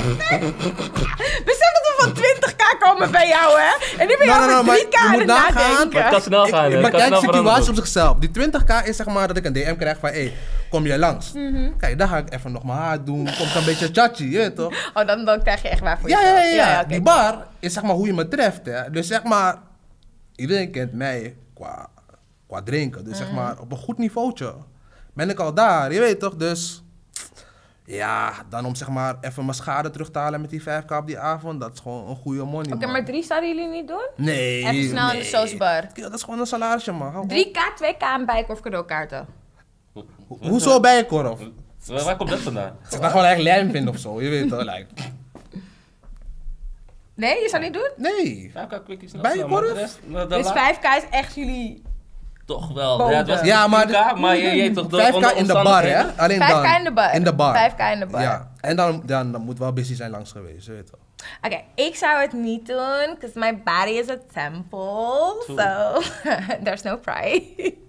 Besef dat we van twintig k komen bij jou, hè? En nu ben je No, al no, no, voor maar drie k je aan moet het nagaan. nadenken. Maar het kan snel gaan, hè? Ik Het kan bekijk snel situatie veranderen. op zichzelf. Die twintig k is zeg maar dat ik een D M krijg van, hé, hey, kom je langs? Mhm. Kijk, dan ga ik even nog mijn haar doen. Komt een beetje chachi, je weet toch? Oh, dan, dan krijg je echt waar voor Ja, ja, jezelf. ja. ja. oké. Die bar is zeg maar hoe je me treft, hè. Dus zeg maar, iedereen kent mij qua, qua drinken. Dus zeg Mhm. maar, op een goed niveautje ben ik al daar, je weet toch? Dus, ja, dan om zeg maar even mijn schade terug te halen met die vijf k op die avond, dat is gewoon een goede money, Oké, man. maar drie zouden jullie niet doen? Nee, Even snel in de nee. sausbar. Ja, dat is gewoon een salarisje, man. Hou op. drie k, twee k aan bijkorf cadeaukaarten. Hoezo bijenkorf? Waar, waar komt dat vandaan? Als ik dan gewoon echt lijm vind of zo, je weet toch? Like. Nee, je zou niet doen? Nee. vijf k quickie snel. Bijenkorf? snel, maar de rest, nou, de Dus la- vijf k is echt jullie... Toch wel. Boven. Ja, het was Ja, maar, tien k, maar je, je toch door vijf k onder in de bar, hè? omstandigheden. Alleen vijf k dan. in de bar. In de bar. vijf k in de bar. Ja. En dan, dan, dan moet wel busy zijn langs geweest, je weet toch? Oké, ik zou het niet doen, because my body is a temple. True. So, there's no pride.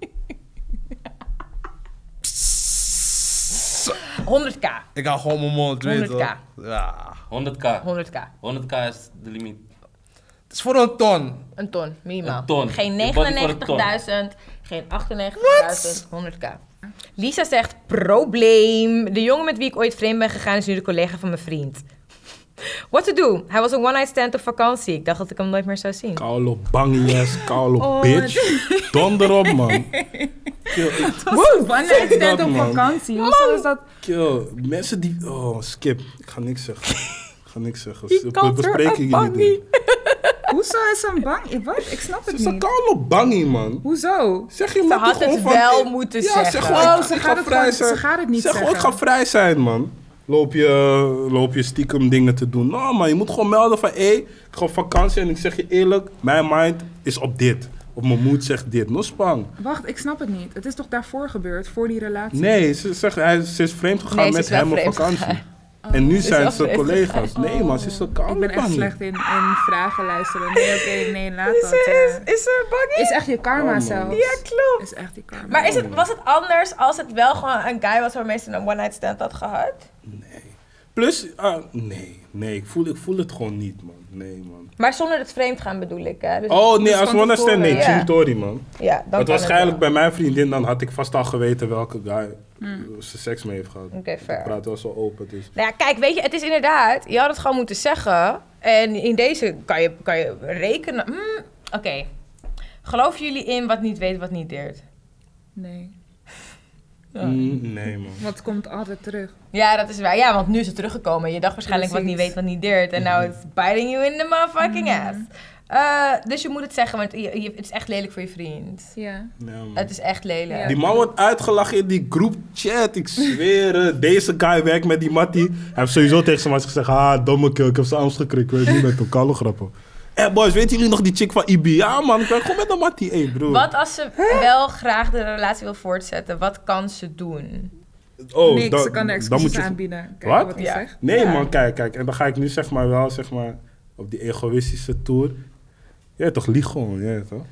honderd k. Ik hou gewoon mijn mond, je weet honderd k. toch? Ja. honderd k. honderd k. honderd k is de limiet. Het is voor een ton. Een ton, minimaal. Een ton. Geen Je body voor een negenennegentigduizend, geen achtennegentigduizend, honderd k. Lisa zegt, probleem. De jongen met wie ik ooit vreemd ben gegaan is nu de collega van mijn vriend. What to do? Hij was een one-night stand op vakantie. Ik dacht dat ik hem nooit meer zou zien. Koulo bangies, koulo Oh, bitch. Donder op, man. Kill, One night stand dat, op man. vakantie. Hoezo is dat? Kill, mensen die... Oh, skip. Ik ga niks zeggen. Ik ga niks zeggen. Die We kant bespreken er hier niet in. Hoezo is een bang? Wat? Ik snap het Ze is niet. een koulo bangie, man. Hoezo? Zeg je Ze me had toch gewoon het van... wel ik- moeten ja, zeggen. Zeg gewoon, Oh, ik- ze ik gaat ga het vrij gewoon- zijn. ze gaat het niet zeg gewoon, ik zeggen. ga vrij zijn, man. Loop je, loop je stiekem dingen te doen. Nou, man, je moet gewoon melden van... Hé, ik ga op vakantie en ik zeg je eerlijk... Mijn mind is op dit. Of mijn moed zegt dit. No spang. Wacht, ik snap het niet. Het is toch daarvoor gebeurd, voor die relatie? Nee, ze, zegt, hij, ze is vreemd gegaan Nee, ze met is wel hem op vreemd vakantie. gegaan. En nu Dus zijn dat ze is collega's. echt- Nee man, ze is zo kalm. Ik ben echt man. slecht in, in vragen luisteren. Nee, oké, nee, laat Is dat. er- eh. is- is er buggy? Is echt je karma Oh, man. zelfs. Ja, klopt. Is echt je karma. Maar is het, was het anders als het wel gewoon een guy was waarmee ze een one-night stand had gehad? Plus, ah, nee, nee, ik voel, ik voel het gewoon niet man. Nee man. Maar zonder het vreemd gaan bedoel ik, hè? Dus Oh nee, dus als van one night stand, nee, tevoren, ja. Jim Tory man. Ja, dan Want kan waarschijnlijk het bij mijn vriendin, dan had ik vast al geweten welke guy Hmm. ze seks mee heeft gehad. Oké, fair. Ik praat wel zo open, dus. Nou ja, kijk, weet je, het is inderdaad, je had het gewoon moeten zeggen. En in deze kan je, kan je rekenen. Hmm, Oké. Geloven jullie in wat niet weet, wat niet deert? Nee. Ja. Mm, nee man. Want het komt altijd terug. Ja, dat is waar. Ja, want nu is het teruggekomen. Je dacht waarschijnlijk wat niet Precies. weet, wat niet deert. En nou is het biting you in the motherfucking ass. Uh, dus je moet het zeggen, want je, je- het is echt lelijk voor je vriend. Ja. Ja, man. Het is echt lelijk. Die man wordt uitgelachen in die groep chat, ik zweer het. Deze guy werkt met die mattie. Hij heeft sowieso tegen zijn mattie gezegd, ah, domme kill, ik heb zijn angst gekregen, ik weet niet met hem, koude grappen. Eh boys, weten jullie nog die chick van I B? Ja man, ik ben gewoon met een mattie, hey bro. Wat als ze wel graag de relatie wil voortzetten? Wat kan ze doen? Oh, Niks, dan- ze kan de dan excuses moet je- aanbieden. Kijken Wat? wat hij Ja. zegt. Nee Ja. man, kijk, kijk. En dan ga ik nu zeg maar wel, zeg maar, op die egoïstische tour. Ja, toch, lieg gewoon, ja toch?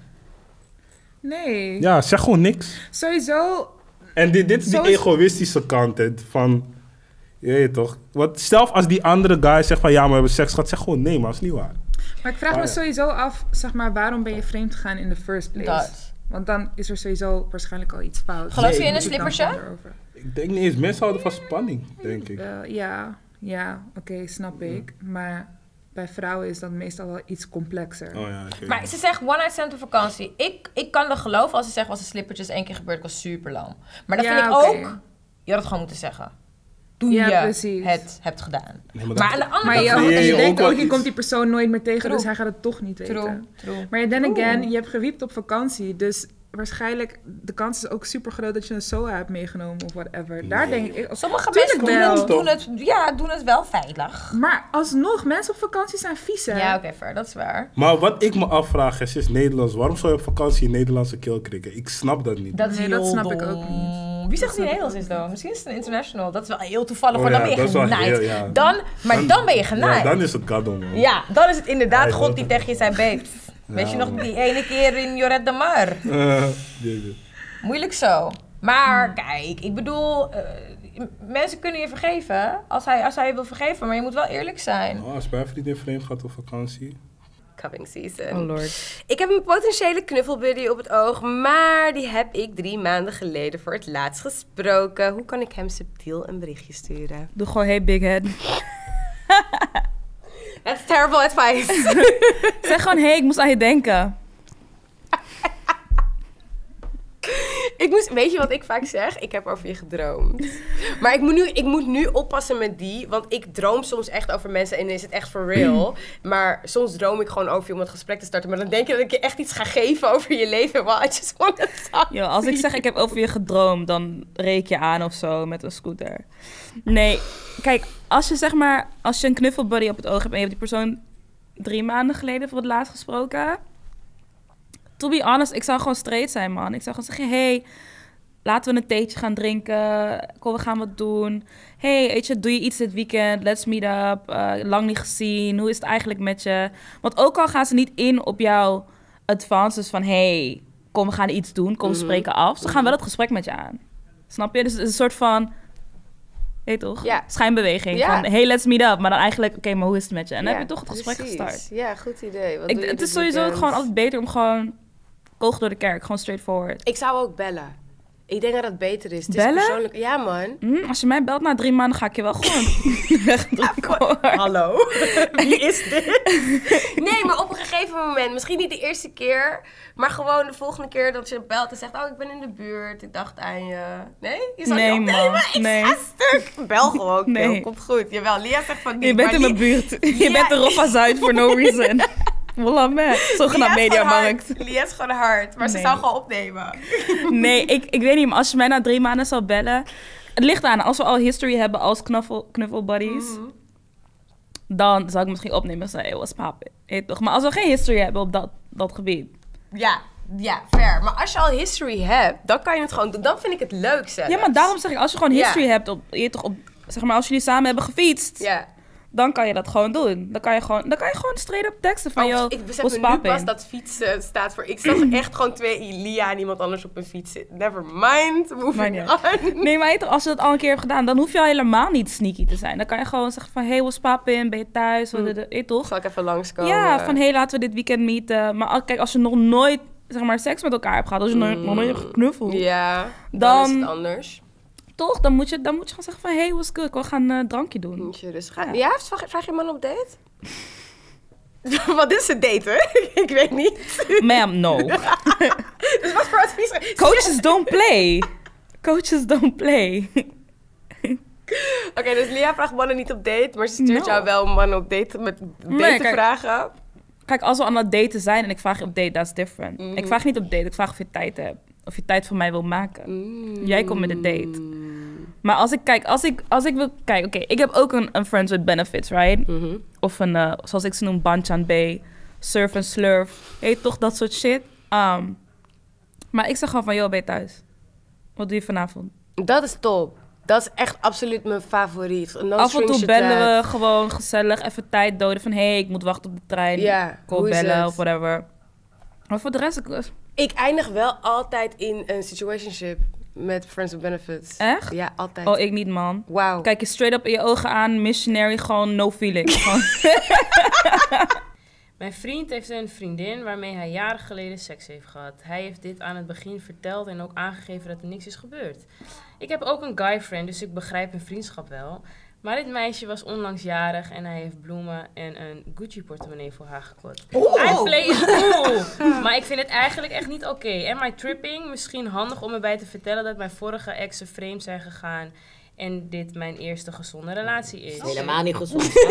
Nee. Ja, zeg gewoon niks. Sowieso. En dit, dit is die Zo is- egoïstische kant, hè, van, je weet toch. Want stel als die andere guy zegt van, ja, maar we hebben seks gehad, zeg gewoon nee, maar dat is niet waar. Maar ik vraag Ah, me ja. sowieso af, zeg maar, waarom ben je vreemd gegaan in the first place? Dat. Want dan is er sowieso waarschijnlijk al iets fout. Geloof je Nee, in een Moet ik dan slippersje? gewoon erover? Ik denk niet eens, mensen houden van spanning, denk ik. Eh, ja, ja, oké, snap ik. Maar bij vrouwen is dat meestal wel iets complexer. Oh ja, oké. Maar ze zegt one night stand op vakantie. Ik, ik kan dat geloven als ze zegt was een slippertjes één keer gebeurd, ik was super lang. Maar dan Ja, vind ik oké. ook, je had het gewoon moeten zeggen. Toen Ja, je precies. het hebt gedaan. Nee, maar maar dat- aan de andere Maar Dan je, kant... creëer en je je ook denkt wel ook, je iets. komt die persoon nooit meer tegen, True. dus hij gaat het toch niet weten. True, true. Maar then True. again, je hebt gewiept op vakantie, dus waarschijnlijk, de kans is ook super groot dat je een S O A hebt meegenomen of whatever. Daar Nee. denk ik... Sommige Tuurlijk mensen doen wel. het, doen, het, ja, doen het wel veilig. Maar alsnog, mensen op vakantie zijn vies, hè? Ja, oké, fair, dat is waar. Maar wat ik me afvraag, is, is Nederlands. Waarom zou je op vakantie een Nederlandse kill krikken? Ik snap dat niet. Dat is Nee, heel dat snap ik dom. ook niet. Wie zegt Dat dat snap die ik Nederlands ook is dan? Misschien is het een international. Dat is wel heel toevallig, Oh want dan ja, ben je dat is wel genaaid. heel- ja. Dan, maar dan, ben je genaaid. Ja, Ja, dan is het cadeau, man. dan is het inderdaad Hij God wil die het. tegen je zei, babes. Weet Ja, je nog man. die ene keer in Joret de Mar? Eh, jeetje. Moeilijk zo. Maar kijk, ik bedoel, eh, m- mensen kunnen je vergeven als hij, als hij je wil vergeven, maar je moet wel eerlijk zijn. Oh, als mijn vriendin vreemd gaat op vakantie. Coming season. Oh lord. Ik heb een potentiële knuffelbuddy op het oog, maar die heb ik drie maanden geleden voor het laatst gesproken. Hoe kan ik hem subtiel een berichtje sturen? Doe gewoon, hey big head. That's terrible advice. Zeg gewoon, hey, ik moest aan je denken. Ik moest, weet je wat ik vaak zeg? Ik heb over je gedroomd. Maar ik moet, nu, ik moet nu oppassen met die, want ik droom soms echt over mensen en is het echt for real. Maar soms droom ik gewoon over je om het gesprek te starten. Maar dan denk je dat ik je echt iets ga geven over je leven. Well, I just want to talk. Yo, als ik zeg ik heb over je gedroomd, dan reek je aan of zo met een scooter. Nee, kijk, als je zeg maar, als je een knuffelbuddy op het oog hebt en je hebt die persoon drie maanden geleden voor het laatst gesproken. To be honest, ik zou gewoon straight zijn, man. Ik zou gewoon zeggen, hey, laten we een theetje gaan drinken. Kom, we gaan wat doen. Hey, weet je, doe je iets dit weekend? Let's meet up. Uh, lang niet gezien. Hoe is het eigenlijk met je? Want ook al gaan ze niet in op jouw advances van, hey, kom, we gaan iets doen. Kom, we Mhm. spreken af. Ze gaan wel het gesprek met je aan. Snap je? Dus het is een soort van, weet toch? Ja. Schijnbeweging Ja. van, hey, let's meet up. Maar dan eigenlijk, oké, maar hoe is het met je? En dan Ja, heb je toch het gesprek precies. gestart. Ja, goed idee. Wat Ik, doe je het dit is sowieso ook weekend? gewoon altijd beter om gewoon kogel door de kerk. Gewoon straightforward. Ik zou ook bellen. Ik denk dat dat beter is. Het Bellen? Is persoonlijk... Ja, man. Hm, als je mij belt na drie maanden, ga ik je wel gewoon wegdrukken, hoor. Hallo? Wie is dit? Nee, maar op een gegeven moment, misschien niet de eerste keer, maar gewoon de volgende keer dat je belt en zegt, oh, ik ben in de buurt, ik dacht aan je. Nee? Je zal Nee, niet opnemen? man. Ik Nee. sta stuk. Bel gewoon, Nee. nee. Komt goed. Jawel, Lia zegt van niet. Je bent maar in mijn Lia- buurt. Je bent de Roffa Zuid for no reason. Voilà, man. Zogenaamd Lia is gewoon mediamarkt. hard. Lia is gewoon hard, maar ze Nee. zou gewoon opnemen. Nee, ik, ik weet niet, maar als je mij na drie maanden zou bellen... Het ligt aan, als we al history hebben als knuffel, knuffelbuddies... dan zou ik misschien opnemen en zeggen, hey, what's poppin'? Hey, toch? Maar als we geen history hebben op dat, dat gebied... Ja, ja, fair. Maar als je al history hebt, dan kan je het gewoon doen. Dan vind ik het leuk zelfs. Ja, maar daarom zeg ik, als je gewoon Ja. history hebt op, je toch op zeg maar, als jullie samen hebben gefietst, Ja. dan kan je dat gewoon doen. Dan kan je gewoon, dan kan je gewoon straight up teksten van, Oh, joh, ik besef what's me nu poppin'? pas dat fietsen staat voor... Ik zag echt gewoon twee Lia en iemand anders op een fiets zitten. Never mind, Maar moving niet. on. Nee, maar weet je toch, als je dat al een keer hebt gedaan, dan hoef je al helemaal niet sneaky te zijn. Dan kan je gewoon zeggen van, hey, what's poppin'? Ben je thuis? Wat, weet je toch? Zal ik even langskomen? Ja, van, hey, laten we dit weekend meeten. Maar al- kijk, als je nog nooit, zeg maar, seks met elkaar hebt gehad, als je nog, nog nooit hebt geknuffeld, Ja, dan, dan is het anders. toch, dan moet je, dan moet je gewoon zeggen van, hey, what's good? We gaan een drankje doen. Moet je dus gaan. Ja, vraag, vraag je man op date? Wat is het daten? Ik weet niet. Ma'am, no. Dus wat voor advies? Coaches don't play. Coaches don't play. Oké, dus Lia vraagt mannen niet op date, maar ze stuurt No. jou wel mannen op date met Nee, date kijk. vragen. Kijk, als we aan het daten zijn en ik vraag je op date, that's different. Mhm. Ik vraag niet op date, ik vraag of je tijd hebt. Of je tijd voor mij wil maken. Mm. Jij komt met een date. Maar als ik, kijk, als ik, als ik wil... Kijk, oké, ik heb ook een, een Friends with Benefits, right? Mhm. Of een, uh, zoals ik ze noem, Banchan B. Surf en slurf. Weet je toch, dat soort shit. Um, maar ik zeg gewoon van, joh, ben je thuis? Wat doe je vanavond? Dat is top. Dat is echt absoluut mijn favoriet. No Af en strings toe bellen attached. we gewoon gezellig, even tijd doden. Van, hé, hey, ik moet wachten op de trein. Ja, Call hoe is bellen het? of whatever. Maar voor de rest... Ik, Ik eindig wel altijd in een situationship met Friends with Benefits. Echt? Ja, altijd. Oh, ik niet, man. Wauw. Kijk je straight up in je ogen aan, missionary, gewoon no feeling. Gewoon. Mijn vriend heeft een vriendin waarmee hij jaren geleden seks heeft gehad. Hij heeft dit aan het begin verteld en ook aangegeven dat er niks is gebeurd. Ik heb ook een guy friend, dus ik begrijp hun vriendschap wel. Maar dit meisje was onlangs jarig en hij heeft bloemen en een Gucci-portemonnee voor haar gekocht. Oh. I play it cool. Maar ik vind het eigenlijk echt niet oké. En my tripping, misschien handig om erbij te vertellen dat mijn vorige exen vreemd zijn gegaan. En dit mijn eerste gezonde relatie is. Helemaal niet gezond. Ik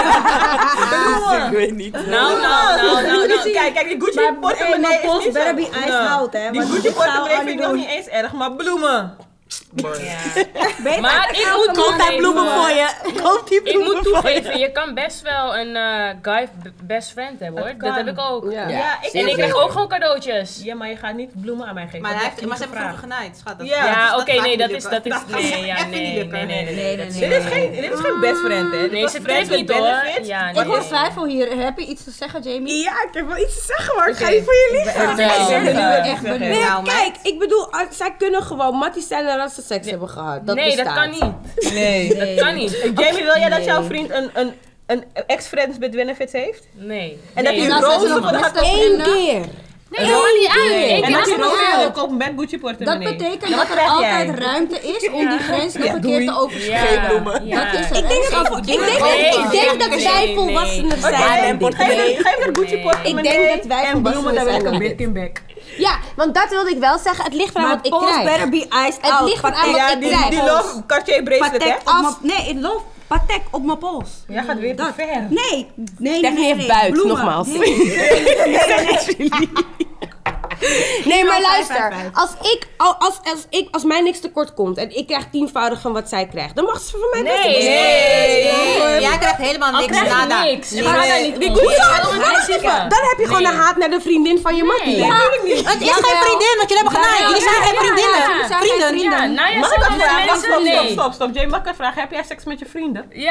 weet niet. Nou, nou, nou, nou, nou. Kijk, kijk, die Gucci portemonnee is niet zo... better be iced out, hè, Die want Gucci dit zou portemonnee al vind ik niet nog doen. niet eens erg, maar bloemen. Maar ik moet Koop daar bloemen voor je. Koop die Ik bloemen moet voor je. toegeven, je kan best wel een eh, guy b- best friend hebben hoor. Dat Dat kan. heb ik ook. Ja. Ja. Ja, ik en heb ik krijg ook. ook gewoon cadeautjes. Ja, maar je gaat niet bloemen aan mij geven. Maar, dat hij heb heeft, je maar ze niet hebben vroeger gevraagd. genaaid, schat. Dat Ja, dat- oké, dat nee, gaat dat niet is, lukken. dat is, nee, ja, Even nee, niet nee, lukken. nee, nee, nee, dat is- Dit is geen, dit is geen best friend, hè? Dit Nee, was ze friends trekt with niet, hoor. benefits. Ja, Ik hoor twijfel hier. Heb je iets te zeggen, Jamie? Ja, ik heb wel iets te zeggen, maar ik ga Oké. niet voor je liegen. Vertel. Ik ben nu echt benieuwd. Nee, Nou, kijk, ik bedoel, uh, zij kunnen gewoon matties zijn nadat ze seks hebben gehad. Dat Nee, dat bestaat. kan niet. Nee. Dat kan niet. Jamie, wil jij dat Nee. jouw vriend een, een, een ex-friends with benefits heeft? Nee. En dat Nee. hij En dan zijn roze ze voor nog de beste Eén keer. Nee, dat maakt niet uit. Eén En keer dat is je het nog roze wel. koopt met Gucci Dat portemonnee. betekent Dan dat wat er krijg altijd jij? ruimte is om die grens nog Ja, een keer doei. te overschrijden. Ja. Dat is het. Ik denk En dat- geen ik denk dingen- dat- Nee, ik denk dat nee, wij nee. volwassener Oké, zijn. geef hem- geef hem Gucci Ik portemonnee denk dat wij en bloemen, volwassener dan wil ik zijn een dan Birkin bag. Ja, want dat wilde ik wel zeggen. Het ligt eraan Maar wat ik Pols krijg. better be iced Het out. ligt eraan Patek. wat Ja, ik die, krijg. die love Cartier bracelet, hè? Patek op mijn... Nee, in love. Patek op mijn pols. Jij gaat weer te Dat. ver. Nee, nee, nee. Stefanie nee, heeft nee. buit, Bloemen. nogmaals. Nee, nee, nee. Nee, maar vijf, luister. vijf, vijf. Als ik, als, als, ik, als mij niks tekort komt en ik krijg tienvoudig van wat zij krijgt, dan mag ze van mij best Nee, een nee, beetje- Nee, jij krijgt helemaal Al niks, krijg je nada. niks. Nee. Ga daar niet Die om. Gucci Je gaat dan, om dan, niks zeggen. dan heb je gewoon Nee. een haat naar de vriendin van je mattie. Nee. Natuurlijk niet. Het is geen vriendin, want jullie hebben genaaid. Jullie zijn geen vriendinnen. Ja. Vrienden. Ja, nou ja, Mag zo ik gaan een de vraag? mensen, Stop, stop, nee. stop, stop. Jay, mag ik een vraag? Heb jij seks met je vrienden? Ja.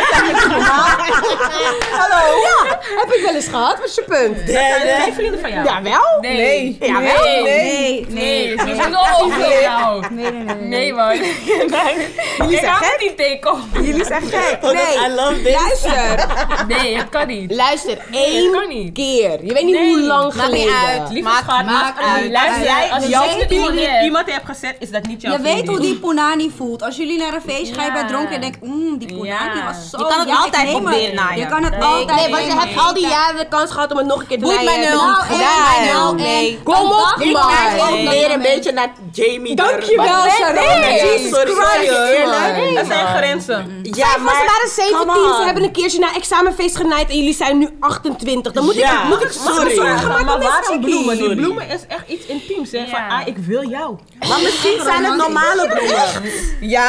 Hallo? Ja, heb ik wel eens gehad? Wat is je punt? Geen vrienden van jou? Jawel. Nee. Jawel. Nee. Nee. Ze zijn al over jou. Nee, nee, nee. Nee, man. Ik zijn hou niet teken. Jullie zijn gek. I Nee. love this. Luister. Nee, het kan niet. Luister. kan Één niet. keer. Je weet niet Nee. hoe lang Maakt niet geleden. uit. Lieve Maakt- schat, maakt als- uit. Luister, jij, als Als jouw je seks met vriendin iemand hebt. iemand hebt gezet, is dat niet jouw Je weet vriendin. hoe die punani voelt. Als jullie naar een feestje gaan, je Ja. bent dronken en denkt, mmm, die punani Ja. was zo... Je kan het ja, altijd ik neem proberen het. naaien. Je kan het Nee, altijd... Nee, want je Nee, hebt nee. al die jaren de kans gehad om het nog een keer te Boeit naaien. mij Heb je nul. niet Nou, en, gedaan. nou, Nee. en- Kom op, dat man. maar. Ik Nee. leer een beetje naar Jamie. Dankjewel, daar. Sharon. Nee, Jesus sorry, sorry, Christ, hoor. man. Dat zijn grenzen. Ja, maar ze waren zeventien, ze hebben een keertje na examenfeest genaaid en jullie zijn nu achtentwintig. Dan moet Ja, ik, moet ik sorry. zorgen Maar, maken met waarom chickie. bloemen? Die Sorry. bloemen is echt iets intiems, hè? Van, Ja. ah, ik wil jou. Maar misschien zijn het normale bloemen. Ja,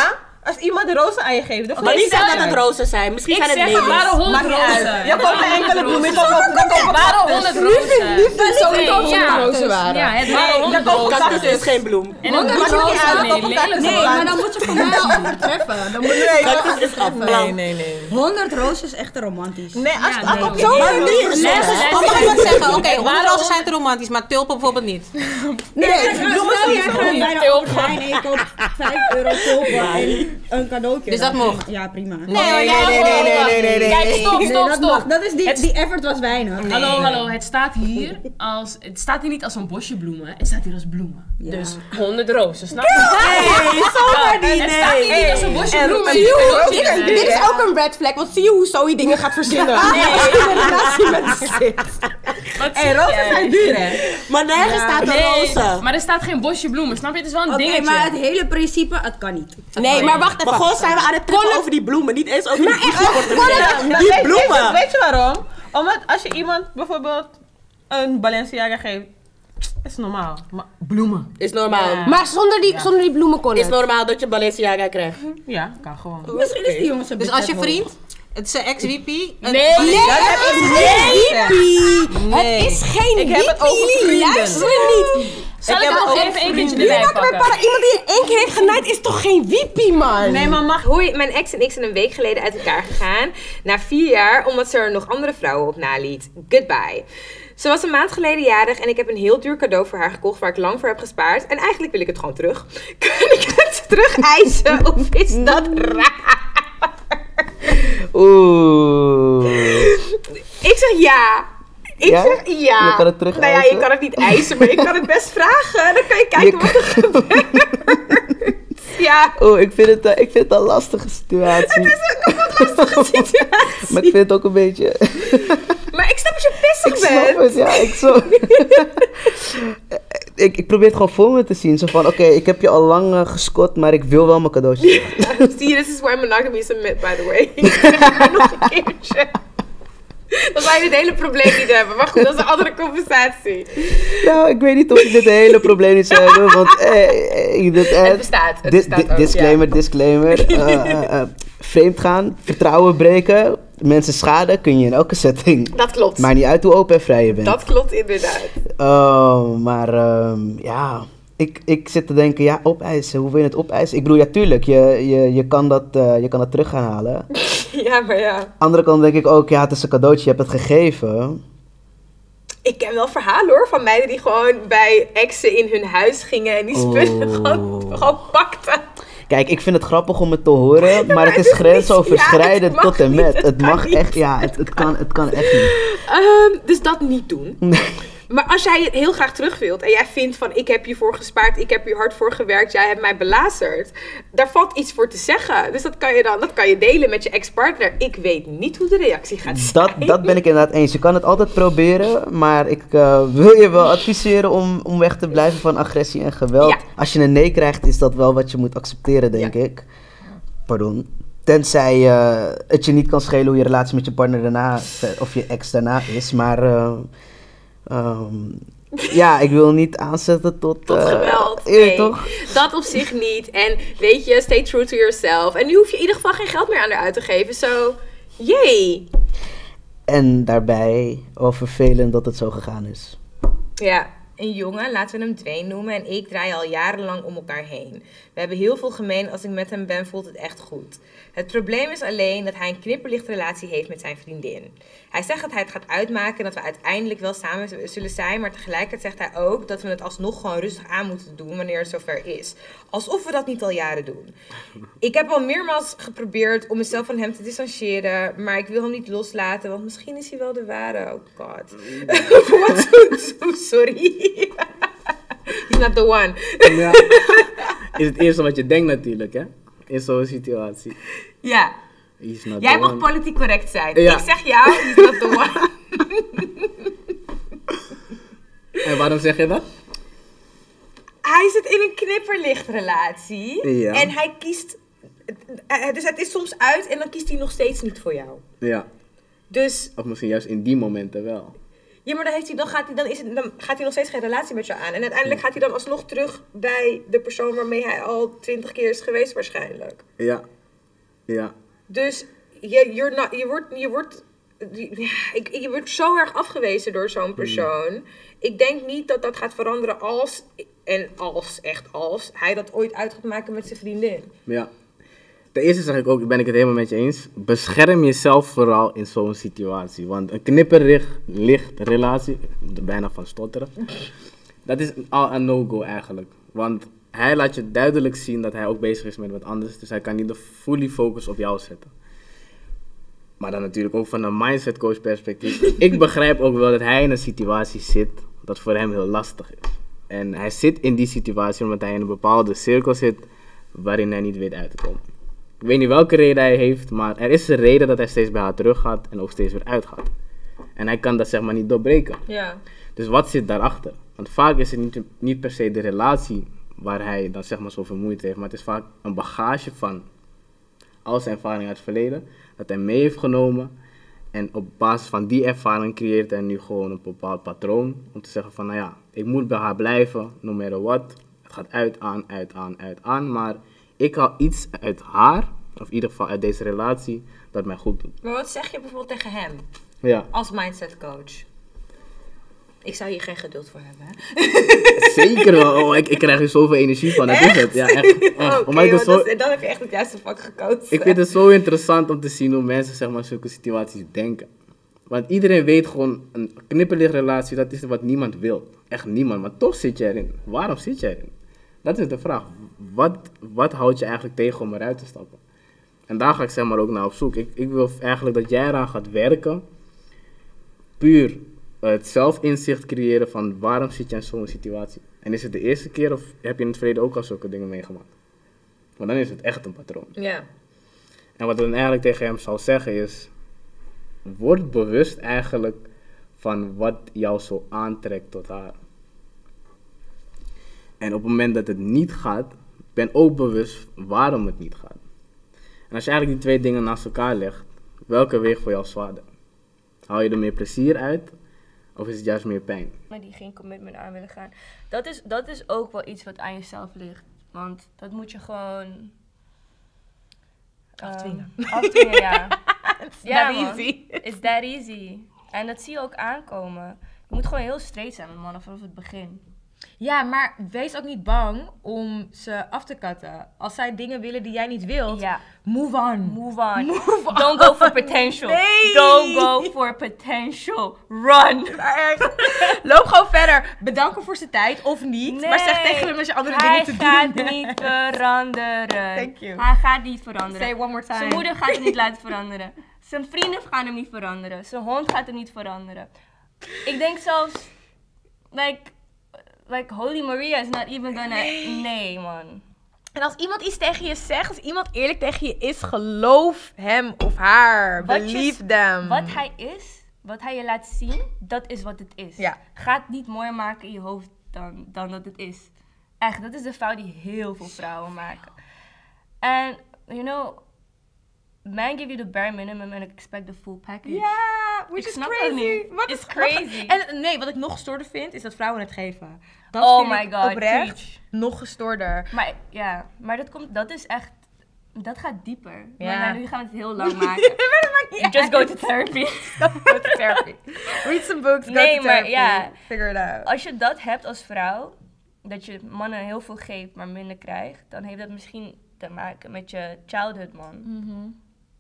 Als iemand de rozen aan je geeft, dan Maar wie zegt dat het rozen zijn? Misschien Ik zijn het zeg, er lelies. waren honderd Maakt niet uit. rozen. Je koopt een enkele bloem, je koopt Er waren honderd rozen. Nu vind ik sowieso dat Ja. het rozen waren. Ja, het Nee, waren je honderd koopt rozen. Cactus is geen bloem. En dan honderd moet je rozen, rozen. nee, Nee, lelijk. Nee, maar dan moet je van mij al overtreffen. Dan moet je Nee, van mij dat al is echt overtreffen. blank. Nee, nee, nee. honderd rozen is echt romantisch. Nee, als Ja, als nee. op zo'n Maar manier niet gezegd. gezegd. Dan mag je wat zeggen. Oké, honderd Waarom? rozen zijn te romantisch, maar tulpen bijvoorbeeld niet. Nee, bloemen stel jij sowieso gaat niet. bij de Albert Heijn en je koopt vijf euro tulpen en een cadeautje. Dus dat mocht? Ja, prima. Nee, nee, nee, nee, nee, nee, nee, nee. Kijk, stop, Nee, stop, dat mag. stop. Dat is die, Het- die effort was weinig. Hallo, hallo. Het staat hier als... Het staat hier niet als een bosje bloemen. Het staat hier als bloemen. Dus honderd rozen, snap je? Nee, zomaar niet. Het staat hier niet als een bosje En bloemen. zie je hoe- Dit is- dit, dit is ook een red flag, want zie je hoe Zoe dingen gaat verzinnen? Nee, in een relatie met die zit. Hé, rozen zijn duur, hè? Maar nergens staat er Nee, rozen. maar er staat geen bosje bloemen. Snap je? Het is wel een Oké, dingetje. maar het hele principe, het kan niet. Nee, maar wacht Maar even. gewoon zijn we aan het trippen over die bloemen. Niet eens over die Nou, bloemen. Die weet- bloemen. Weet, weet je waarom? Omdat als je iemand bijvoorbeeld een Balenciaga geeft, is normaal. Maar bloemen. Is normaal. Ja. Maar zonder die, zonder die bloemen kon Is het. normaal dat je Balenciaga krijgt. Ja, kan gewoon. Misschien is die jongens een Dus beetje als je hoog. vriend, het is een ex-W P. Nee, nee, het is geen wiepie. Het is geen Ik heb het over wiepie. vrienden. Luister niet. Zal ik heb er het nog over even een keertje Nu erbij maken we pakken? para. Iemand die in één keer heeft genaaid is toch geen wiepie, man? Nee, maar mag. Hoi, mijn ex en ik zijn een week geleden uit elkaar gegaan. Na vier jaar, omdat ze er nog andere vrouwen op naliet. Goodbye. Ze was een maand geleden jarig en ik heb een heel duur cadeau voor haar gekocht waar ik lang voor heb gespaard. En eigenlijk wil ik het gewoon terug. Kan ik het terug eisen of is dat raar? Oeh. Ik zeg ja. Ik Ja? zeg ja. Je kan het terug Nou ja, je eisen? kan het niet eisen, maar je kan het best vragen. Dan kan je kijken Je wat er gebeurt. Ja. Oh, ik vind het, eh, ik vind het een lastige situatie. Het is een kapot lastige situatie. Maar ik vind het ook een beetje... Maar ik snap dat je pissig Ik bent. snap het, ja. Ik, zo... ik, ik probeer het gewoon voor me te zien. Zo van, oké, ik heb je al lang uh, gescot, maar ik wil wel mijn cadeautje. Zie je, this is why monogamy is a myth, by the way. Ik zeg maar nog een keertje. Dan zou je dit hele probleem niet hebben. Maar goed, dat is een andere conversatie. Nou, ik weet niet of ik dit hele probleem niet zou hebben, want... Eh, eh, dit, eh, Het bestaat, het di- bestaat di- ook, disclaimer, ja. disclaimer. Uh, uh, uh, vreemd gaan, vertrouwen breken, mensen schaden kun je in elke setting. Dat klopt. Maakt niet uit hoe open en vrij je bent. Dat klopt inderdaad. Oh, maar ehm, ja, ik, ik zit te denken, ja, opeisen, hoe wil je het opeisen? Ik bedoel, ja, tuurlijk, je, je, je, kan, dat, uh, je kan dat terug gaan halen. Ja, maar ja. Andere kant denk ik ook, ja, het is een cadeautje, je hebt het gegeven. Ik ken wel verhalen hoor, van meiden die gewoon bij exen in hun huis gingen en die spullen Oh. gewoon, gewoon pakten. Kijk, ik vind het grappig om het te horen, maar het is grensoverschrijdend Ja, het mag tot en niet, met. het Het kan mag niet. echt, ja, het, het, kan, het kan echt niet. Ehm, dus dat niet doen. Maar als jij het heel graag terug wilt en jij vindt van ik heb hiervoor gespaard, ik heb hier hard voor gewerkt, jij hebt mij belazerd. Daar valt iets voor te zeggen. Dus dat kan je dan, dat kan je delen met je ex-partner. Ik weet niet hoe de reactie gaat zijn. Dat, dat ben ik inderdaad eens. Je kan het altijd proberen, maar ik uh, wil je wel adviseren om, om weg te blijven van agressie en geweld. Ja. Als je een nee krijgt, is dat wel wat je moet accepteren, denk ik. Pardon. Tenzij uh, het je niet kan schelen hoe je relatie met je partner daarna, of je ex daarna is, maar... Uh, um, ja, ik wil niet aanzetten tot... Tot uh, geweld. je weet Nee, toch? dat op zich niet. En weet je, stay true to yourself. En nu hoef je in ieder geval geen geld meer aan haar uit te geven. Zo, yay. En daarbij wel vervelend dat het zo gegaan is. Ja, een jongen, laten we hem Dwayne noemen, en ik draaien al jarenlang om elkaar heen. We hebben heel veel gemeen. Als ik met hem ben, voelt het echt goed. Het probleem is alleen dat hij een knipperlichte relatie heeft met zijn vriendin. Hij zegt dat hij het gaat uitmaken en dat we uiteindelijk wel samen zullen zijn, maar tegelijkertijd zegt hij ook dat we het alsnog gewoon rustig aan moeten doen wanneer het zover is. Alsof we dat niet al jaren doen. Ik heb al meermaals geprobeerd om mezelf van hem te distancieren, maar ik wil hem niet loslaten, want misschien is hij wel de ware. Oh god. What to do? Sorry. He's not the one. Ja. Is het eerste wat je denkt natuurlijk, hè? In zo'n situatie. Ja. He's not Jij the mag one. politiek correct zijn. Ja. Ik zeg jou, he's not the one. En waarom zeg je dat? Hij zit in een knipperlichtrelatie. Ja. En hij kiest... eh, Dus het is soms uit en dan kiest hij nog steeds niet voor jou. Ja. Dus Of misschien juist in die momenten wel. Ja, maar dan, heeft hij, dan, gaat hij, dan, is het, dan gaat hij nog steeds geen relatie met jou aan. En uiteindelijk gaat hij dan alsnog terug bij de persoon waarmee hij al twintig keer is geweest waarschijnlijk. Ja. Ja. Dus je, you're not, je wordt... Je wordt je, ik, je wordt zo erg afgewezen door zo'n persoon. Mm. Ik denk niet dat dat gaat veranderen als... En als, echt als, hij dat ooit uit gaat maken met zijn vriendin. Ja. Ten eerste zeg ik ook, ben ik het helemaal met je eens. Bescherm jezelf vooral in zo'n situatie. Want een knipperlicht relatie, bijna van stotteren, dat is al een no-go eigenlijk. Want hij laat je duidelijk zien dat hij ook bezig is met wat anders. Dus hij kan niet de fully focus op jou zetten. Maar dan natuurlijk ook van een mindset coach perspectief. Ik begrijp ook wel dat hij in een situatie zit dat voor hem heel lastig is. En hij zit in die situatie omdat hij in een bepaalde cirkel zit waarin hij niet weet uit te komen. Ik weet niet welke reden hij heeft, maar er is een reden dat hij steeds bij haar terug gaat en ook steeds weer uitgaat. En hij kan dat zeg maar niet doorbreken. Ja. Dus wat zit daarachter? Want vaak is het niet, niet per se de relatie waar hij dan zeg maar zoveel moeite heeft, maar het is vaak een bagage van al zijn ervaringen uit het verleden, dat hij mee heeft genomen. En op basis van die ervaring creëert hij nu gewoon een bepaald patroon om te zeggen van, nou ja, ik moet bij haar blijven, no matter what. Het gaat uit, aan, uit, aan, uit, aan, maar ik haal iets uit haar, of in ieder geval uit deze relatie, dat mij goed doet. Maar wat zeg je bijvoorbeeld tegen hem? Ja. Als mindset coach. Ik zou hier geen geduld voor hebben, hè? Zeker wel. Oh, ik, ik krijg er zoveel energie van. Dat is het. Ja, echt. echt. Oké, okay, het zo... dan heb je echt het juiste vak gekozen. Ik vind het zo interessant om te zien hoe mensen zeg maar zulke situaties denken. Want iedereen weet gewoon, een knipperlichtrelatie, dat is wat niemand wil. Echt niemand. Maar toch zit je erin. Waarom zit je erin? Dat is de vraag. Wat, wat houdt je eigenlijk tegen om eruit te stappen? En daar ga ik zeg maar ook naar op zoek. Ik, ik wil eigenlijk dat jij eraan gaat werken. Puur het zelfinzicht creëren van waarom zit je in zo'n situatie. En is het de eerste keer of heb je in het verleden ook al zulke dingen meegemaakt? Want dan is het echt een patroon. Ja. En wat ik dan eigenlijk tegen hem zou zeggen is, word bewust eigenlijk van wat jou zo aantrekt tot haar. En op het moment dat het niet gaat, ben ook bewust waarom het niet gaat. En als je eigenlijk die twee dingen naast elkaar legt, welke weegt voor jou zwaarder? Haal je er meer plezier uit of is het juist meer pijn? Die geen commitment aan willen gaan. Dat is, dat is ook wel iets wat aan jezelf ligt. Want dat moet je gewoon... Afdwingen. Um, afdwingen, ja. It's ja, that man. easy. It's that easy. En dat zie je ook aankomen. Je moet gewoon heel straight zijn met mannen vanaf het begin. Ja, maar wees ook niet bang om ze af te katten. Als zij dingen willen die jij niet wilt, ja. move on. Move on. Move on. Don't go for potential. Nee. Don't go for potential. Run. Loop gewoon verder. Bedanken voor zijn tijd, of niet. Nee. Maar zeg tegen hem als je andere Hij dingen te doen gaat hebt. niet veranderen. Thank you. Hij gaat niet veranderen. Say one more time. Zijn moeder gaat hem niet laten veranderen. Zijn vrienden gaan hem niet veranderen. Zijn hond gaat hem niet veranderen. Ik denk zelfs, like, like Holy Maria is not even gonna... Nee. Nee, man. En als iemand iets tegen je zegt, als iemand eerlijk tegen je is, geloof hem of haar. Wat Believe je- them. Wat hij is, wat hij je laat zien, dat is wat het is. Ja. Ga het niet mooier maken in je hoofd dan, dan dat het is. Echt, dat is de fout die heel veel vrouwen maken. En, you know, men give you the bare minimum and expect the full package. Ja, which Ik is snap dat crazy. niet. Wat It's is crazy. En nee, wat ik nog gestoorder vind, is dat vrouwen het geven. Dat Oh vind my ik God, oprecht preach. nog gestoorder. Maar ja, maar dat, komt, dat is echt, dat gaat dieper. Ja. Maar nou, nu gaan we het heel lang maken. Just go to therapy. Go to therapy. Read some books, go Nee, to maar therapy. ja. Figure it out. Als je dat hebt als vrouw, dat je mannen heel veel geeft, maar minder krijgt, dan heeft dat misschien te maken met je childhood man. Mhm.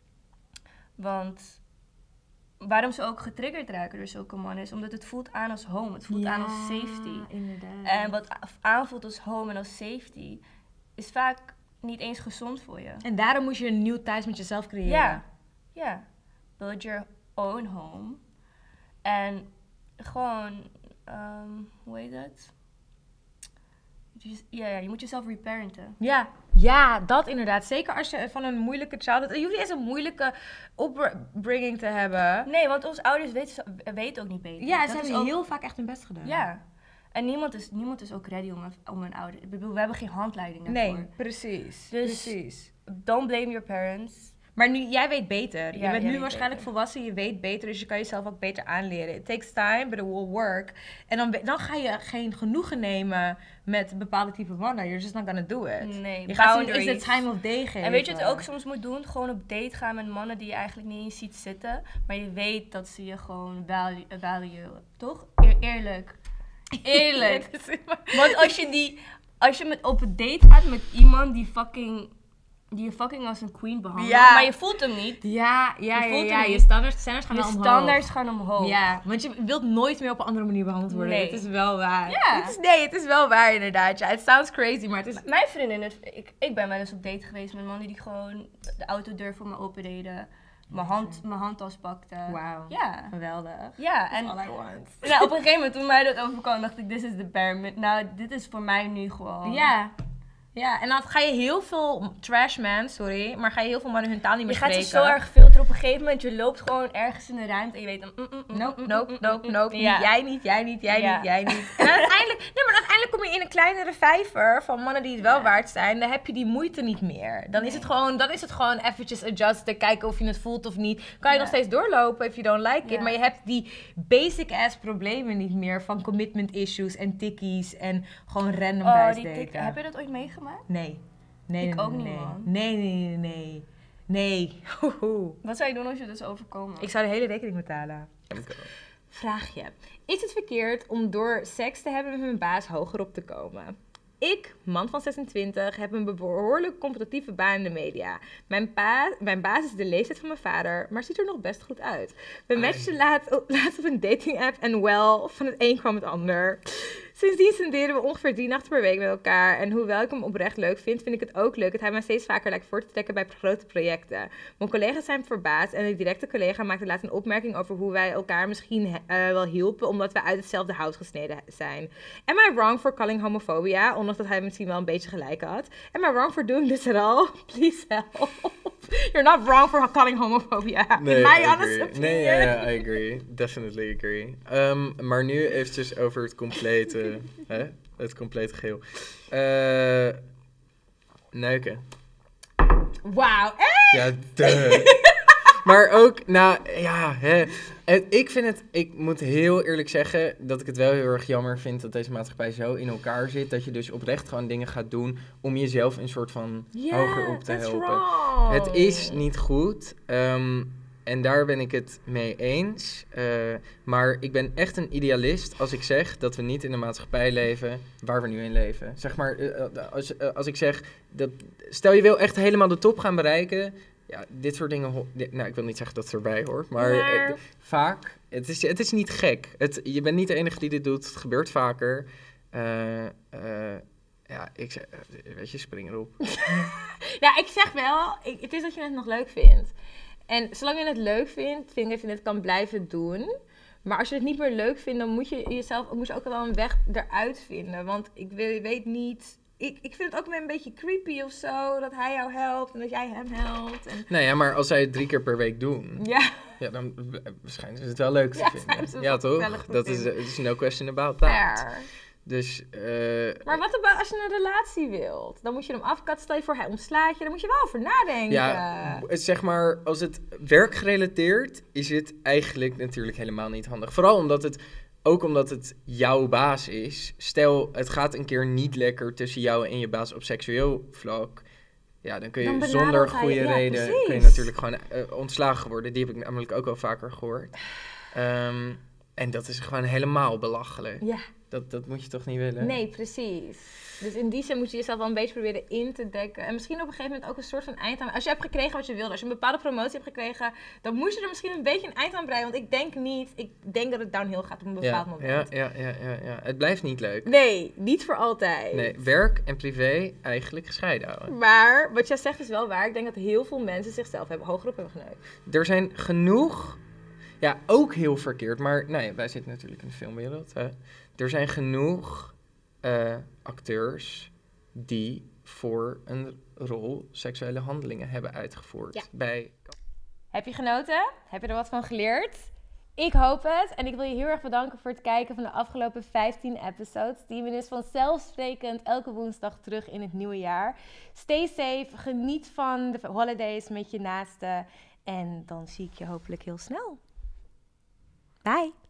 Want waarom ze ook getriggerd raken door zulke mannen is omdat het voelt aan als home, het voelt aan als safety. Inderdaad. En wat a- aanvoelt als home en als safety is vaak niet eens gezond voor je. En daarom moet je een nieuw thuis met jezelf creëren. Ja, ja. Build your own home. En gewoon, um, hoe heet dat? Je- Ja, ja, je moet jezelf reparenten. Ja, ja, dat inderdaad. Zeker als je van een moeilijke childhood... Je hoeft niet eens een moeilijke opbringing te hebben. Nee, want onze ouders weten, weten ook niet beter. Ja, Dat ze is hebben ook- heel vaak echt hun best gedaan. Ja. En niemand is, niemand is ook ready om een, om een ouder... Ik bedoel, we hebben geen handleiding daarvoor. Nee, precies. Dus precies. don't blame your parents. Maar nu, jij weet beter. Ja, je jij bent nu weet waarschijnlijk beter. volwassen, je weet beter, dus je kan jezelf ook beter aanleren. It takes time, but it will work. En dan, dan ga je geen genoegen nemen met bepaalde type mannen. You're just not gonna do it. Nee, je gaat zien, is boundaries. het time of day geven. En weet je wat je ook soms moet doen? Gewoon op date gaan met mannen die je eigenlijk niet eens ziet zitten. Maar je weet dat ze je gewoon value, value toch? Eer- eerlijk. Eerlijk. Want als je die... Als je met, op een date gaat met iemand die fucking... Die je fucking als een queen behandelt. Ja. Maar je voelt hem niet. Ja, ja, je ja, voelt ja, hem je niet. standaards, standaards gaan je wel omhoog. standaards gaan omhoog. Ja, want je wilt nooit meer op een andere manier behandeld worden. Nee. Het is wel waar. Ja. Het is, nee, het is wel waar inderdaad. Ja, it sounds crazy, maar het is... Mijn vriendin, het, ik, ik ben wel eens op date geweest met mannen die gewoon de autodeur voor me opendeden. Mijn, hand, mijn handtas pakten. Wauw. Ja. Geweldig. Ja, That's en all I want. nou, op een gegeven moment toen mij dat overkwam, dacht ik, this is the bare min- Nou, dit is voor mij nu gewoon... Ja. Ja, en dan ga je heel veel trash man, sorry, maar ga je heel veel mannen hun taal niet meer Je gaat spreken. ze zo erg filteren op een gegeven moment. Je loopt gewoon ergens in de ruimte en je weet dan... Mm, mm, mm, Nope, mm, nope, mm, nope, mm, nope. mm. Niet Ja. jij niet, jij niet, jij Ja. niet, jij niet. En uiteindelijk, nee, maar uiteindelijk kom je in een kleinere vijver van mannen die het wel waard zijn. Dan heb je die moeite niet meer. Dan is het gewoon, dan is het gewoon eventjes adjusten, kijken of je het voelt of niet. Kan je Ja. nog steeds doorlopen if you don't like it. Ja. Maar je hebt die basic ass problemen niet meer van commitment issues en tikkies en gewoon random Oh, guys die tik- daten. heb je dat ooit meegemaakt? Nee. Nee, Ik nee, ook nee, niet, nee. man. Nee, nee, nee, nee. Nee. Hoehoe. Wat zou je doen als je dus overkomen? Ik zou de hele rekening betalen. Vraagje. Is het verkeerd om door seks te hebben met mijn baas hoger op te komen? Ik, man van zesentwintig, heb een behoorlijk competitieve baan in de media. Mijn, pa, mijn baas is de leeftijd van mijn vader, maar ziet er nog best goed uit. We matchten laat, laatst op een dating app en wel, van het een kwam het ander. Sindsdien spenderen we ongeveer drie nachten per week met elkaar. En hoewel ik hem oprecht leuk vind, vind ik het ook leuk dat hij mij steeds vaker lijkt voor te trekken bij grote projecten. Mijn collega's zijn verbaasd en een directe collega maakte laatst een opmerking over hoe wij elkaar misschien uh, wel hielpen omdat we uit hetzelfde hout gesneden zijn. Am I wrong for calling homophobia? Ondanks dat hij misschien wel een beetje gelijk had. Am I wrong for doing this at all? Please help. You're not wrong for calling homophobia. Nee, In my I honest agree. opinion. Nee, ja, ja, I agree. Definitely agree. Um, maar nu eventjes over het complete, hè? Het complete geheel. Uh, neuken. Wauw, echt? Ja, duh. Maar ook, nou, ja, hè. Het, ik vind het, ik moet heel eerlijk zeggen dat ik het wel heel erg jammer vind dat deze maatschappij zo in elkaar zit. Dat je dus oprecht gewoon dingen gaat doen om jezelf een soort van Yeah, hoger op te that's helpen. wrong. Het is niet goed. Um, en daar ben ik het mee eens. Uh, maar ik ben echt een idealist als ik zeg dat we niet in een maatschappij leven waar we nu in leven. Zeg maar, uh, als, uh, als ik zeg, dat, stel je wil echt helemaal de top gaan bereiken. Ja, dit soort dingen, ho- dit- nou ik wil niet zeggen dat het erbij hoort, maar, Maar- uh, vaak, het is, het is niet gek. Het, je bent niet de enige die dit doet, het gebeurt vaker. Uh, uh, ja, ik zeg, uh, weet je, spring erop. Nou, ik zeg wel, ik, het is dat je het nog leuk vindt. En zolang je het leuk vindt, vind ik dat je het kan blijven doen. Maar als je het niet meer leuk vindt, dan moet je jezelf moet je ook wel een weg eruit vinden. Want ik weet, weet niet... Ik, ik vind het ook wel een beetje creepy of zo, dat hij jou helpt en dat jij hem helpt. En... Nou ja, maar als zij het drie keer per week doen, Ja. ja, dan schijnen ze het wel leuk te Ja, schijnen vinden. ze het Ja, wel toch? gezellig te Dat is, vinden. uh, is no question about that. Fair. Dus, uh, Maar wat about als je een relatie wilt? Dan moet je hem afkatten, stel je voor hij ontslaat je, dan moet je wel over nadenken. ja, b- zeg maar, als het werkgerelateerd is het eigenlijk natuurlijk helemaal niet handig. Vooral omdat het, ook omdat het jouw baas is. Stel, het gaat een keer niet lekker tussen jou en je baas op seksueel vlak. Ja, dan kun je Dan benadert zonder hij- goede ja, reden precies. kun je natuurlijk gewoon uh, ontslagen worden. Die heb ik namelijk ook wel vaker gehoord. Um, en dat is gewoon helemaal belachelijk. Ja. Dat, dat moet je toch niet willen? Nee, precies. Dus in die zin moet je jezelf wel een beetje proberen in te dekken. En misschien op een gegeven moment ook een soort van eind aan... Als je hebt gekregen wat je wilde, als je een bepaalde promotie hebt gekregen... dan moet je er misschien een beetje een eind aan breien. Want ik denk niet... Ik denk dat het downhill gaat op een bepaald Ja, moment. ja, ja, ja, ja, ja. Het blijft niet leuk. Nee, niet voor altijd. Nee, werk en privé eigenlijk gescheiden houden. Maar wat jij zegt is wel waar. Ik denk dat heel veel mensen zichzelf hebben hogerop hebben geneukt. Er zijn genoeg... Ja, ook heel verkeerd. Maar nou ja, wij zitten natuurlijk in de filmwereld. Hè. Er zijn genoeg uh, acteurs die voor een rol seksuele handelingen hebben uitgevoerd. Ja. Bij... Heb je genoten? Heb je er wat van geleerd? Ik hoop het. En ik wil je heel erg bedanken voor het kijken van de afgelopen vijftien episodes. Die ben dus vanzelfsprekend elke woensdag terug in het nieuwe jaar. Stay safe. Geniet van de holidays met je naasten. En dan zie ik je hopelijk heel snel. Bye.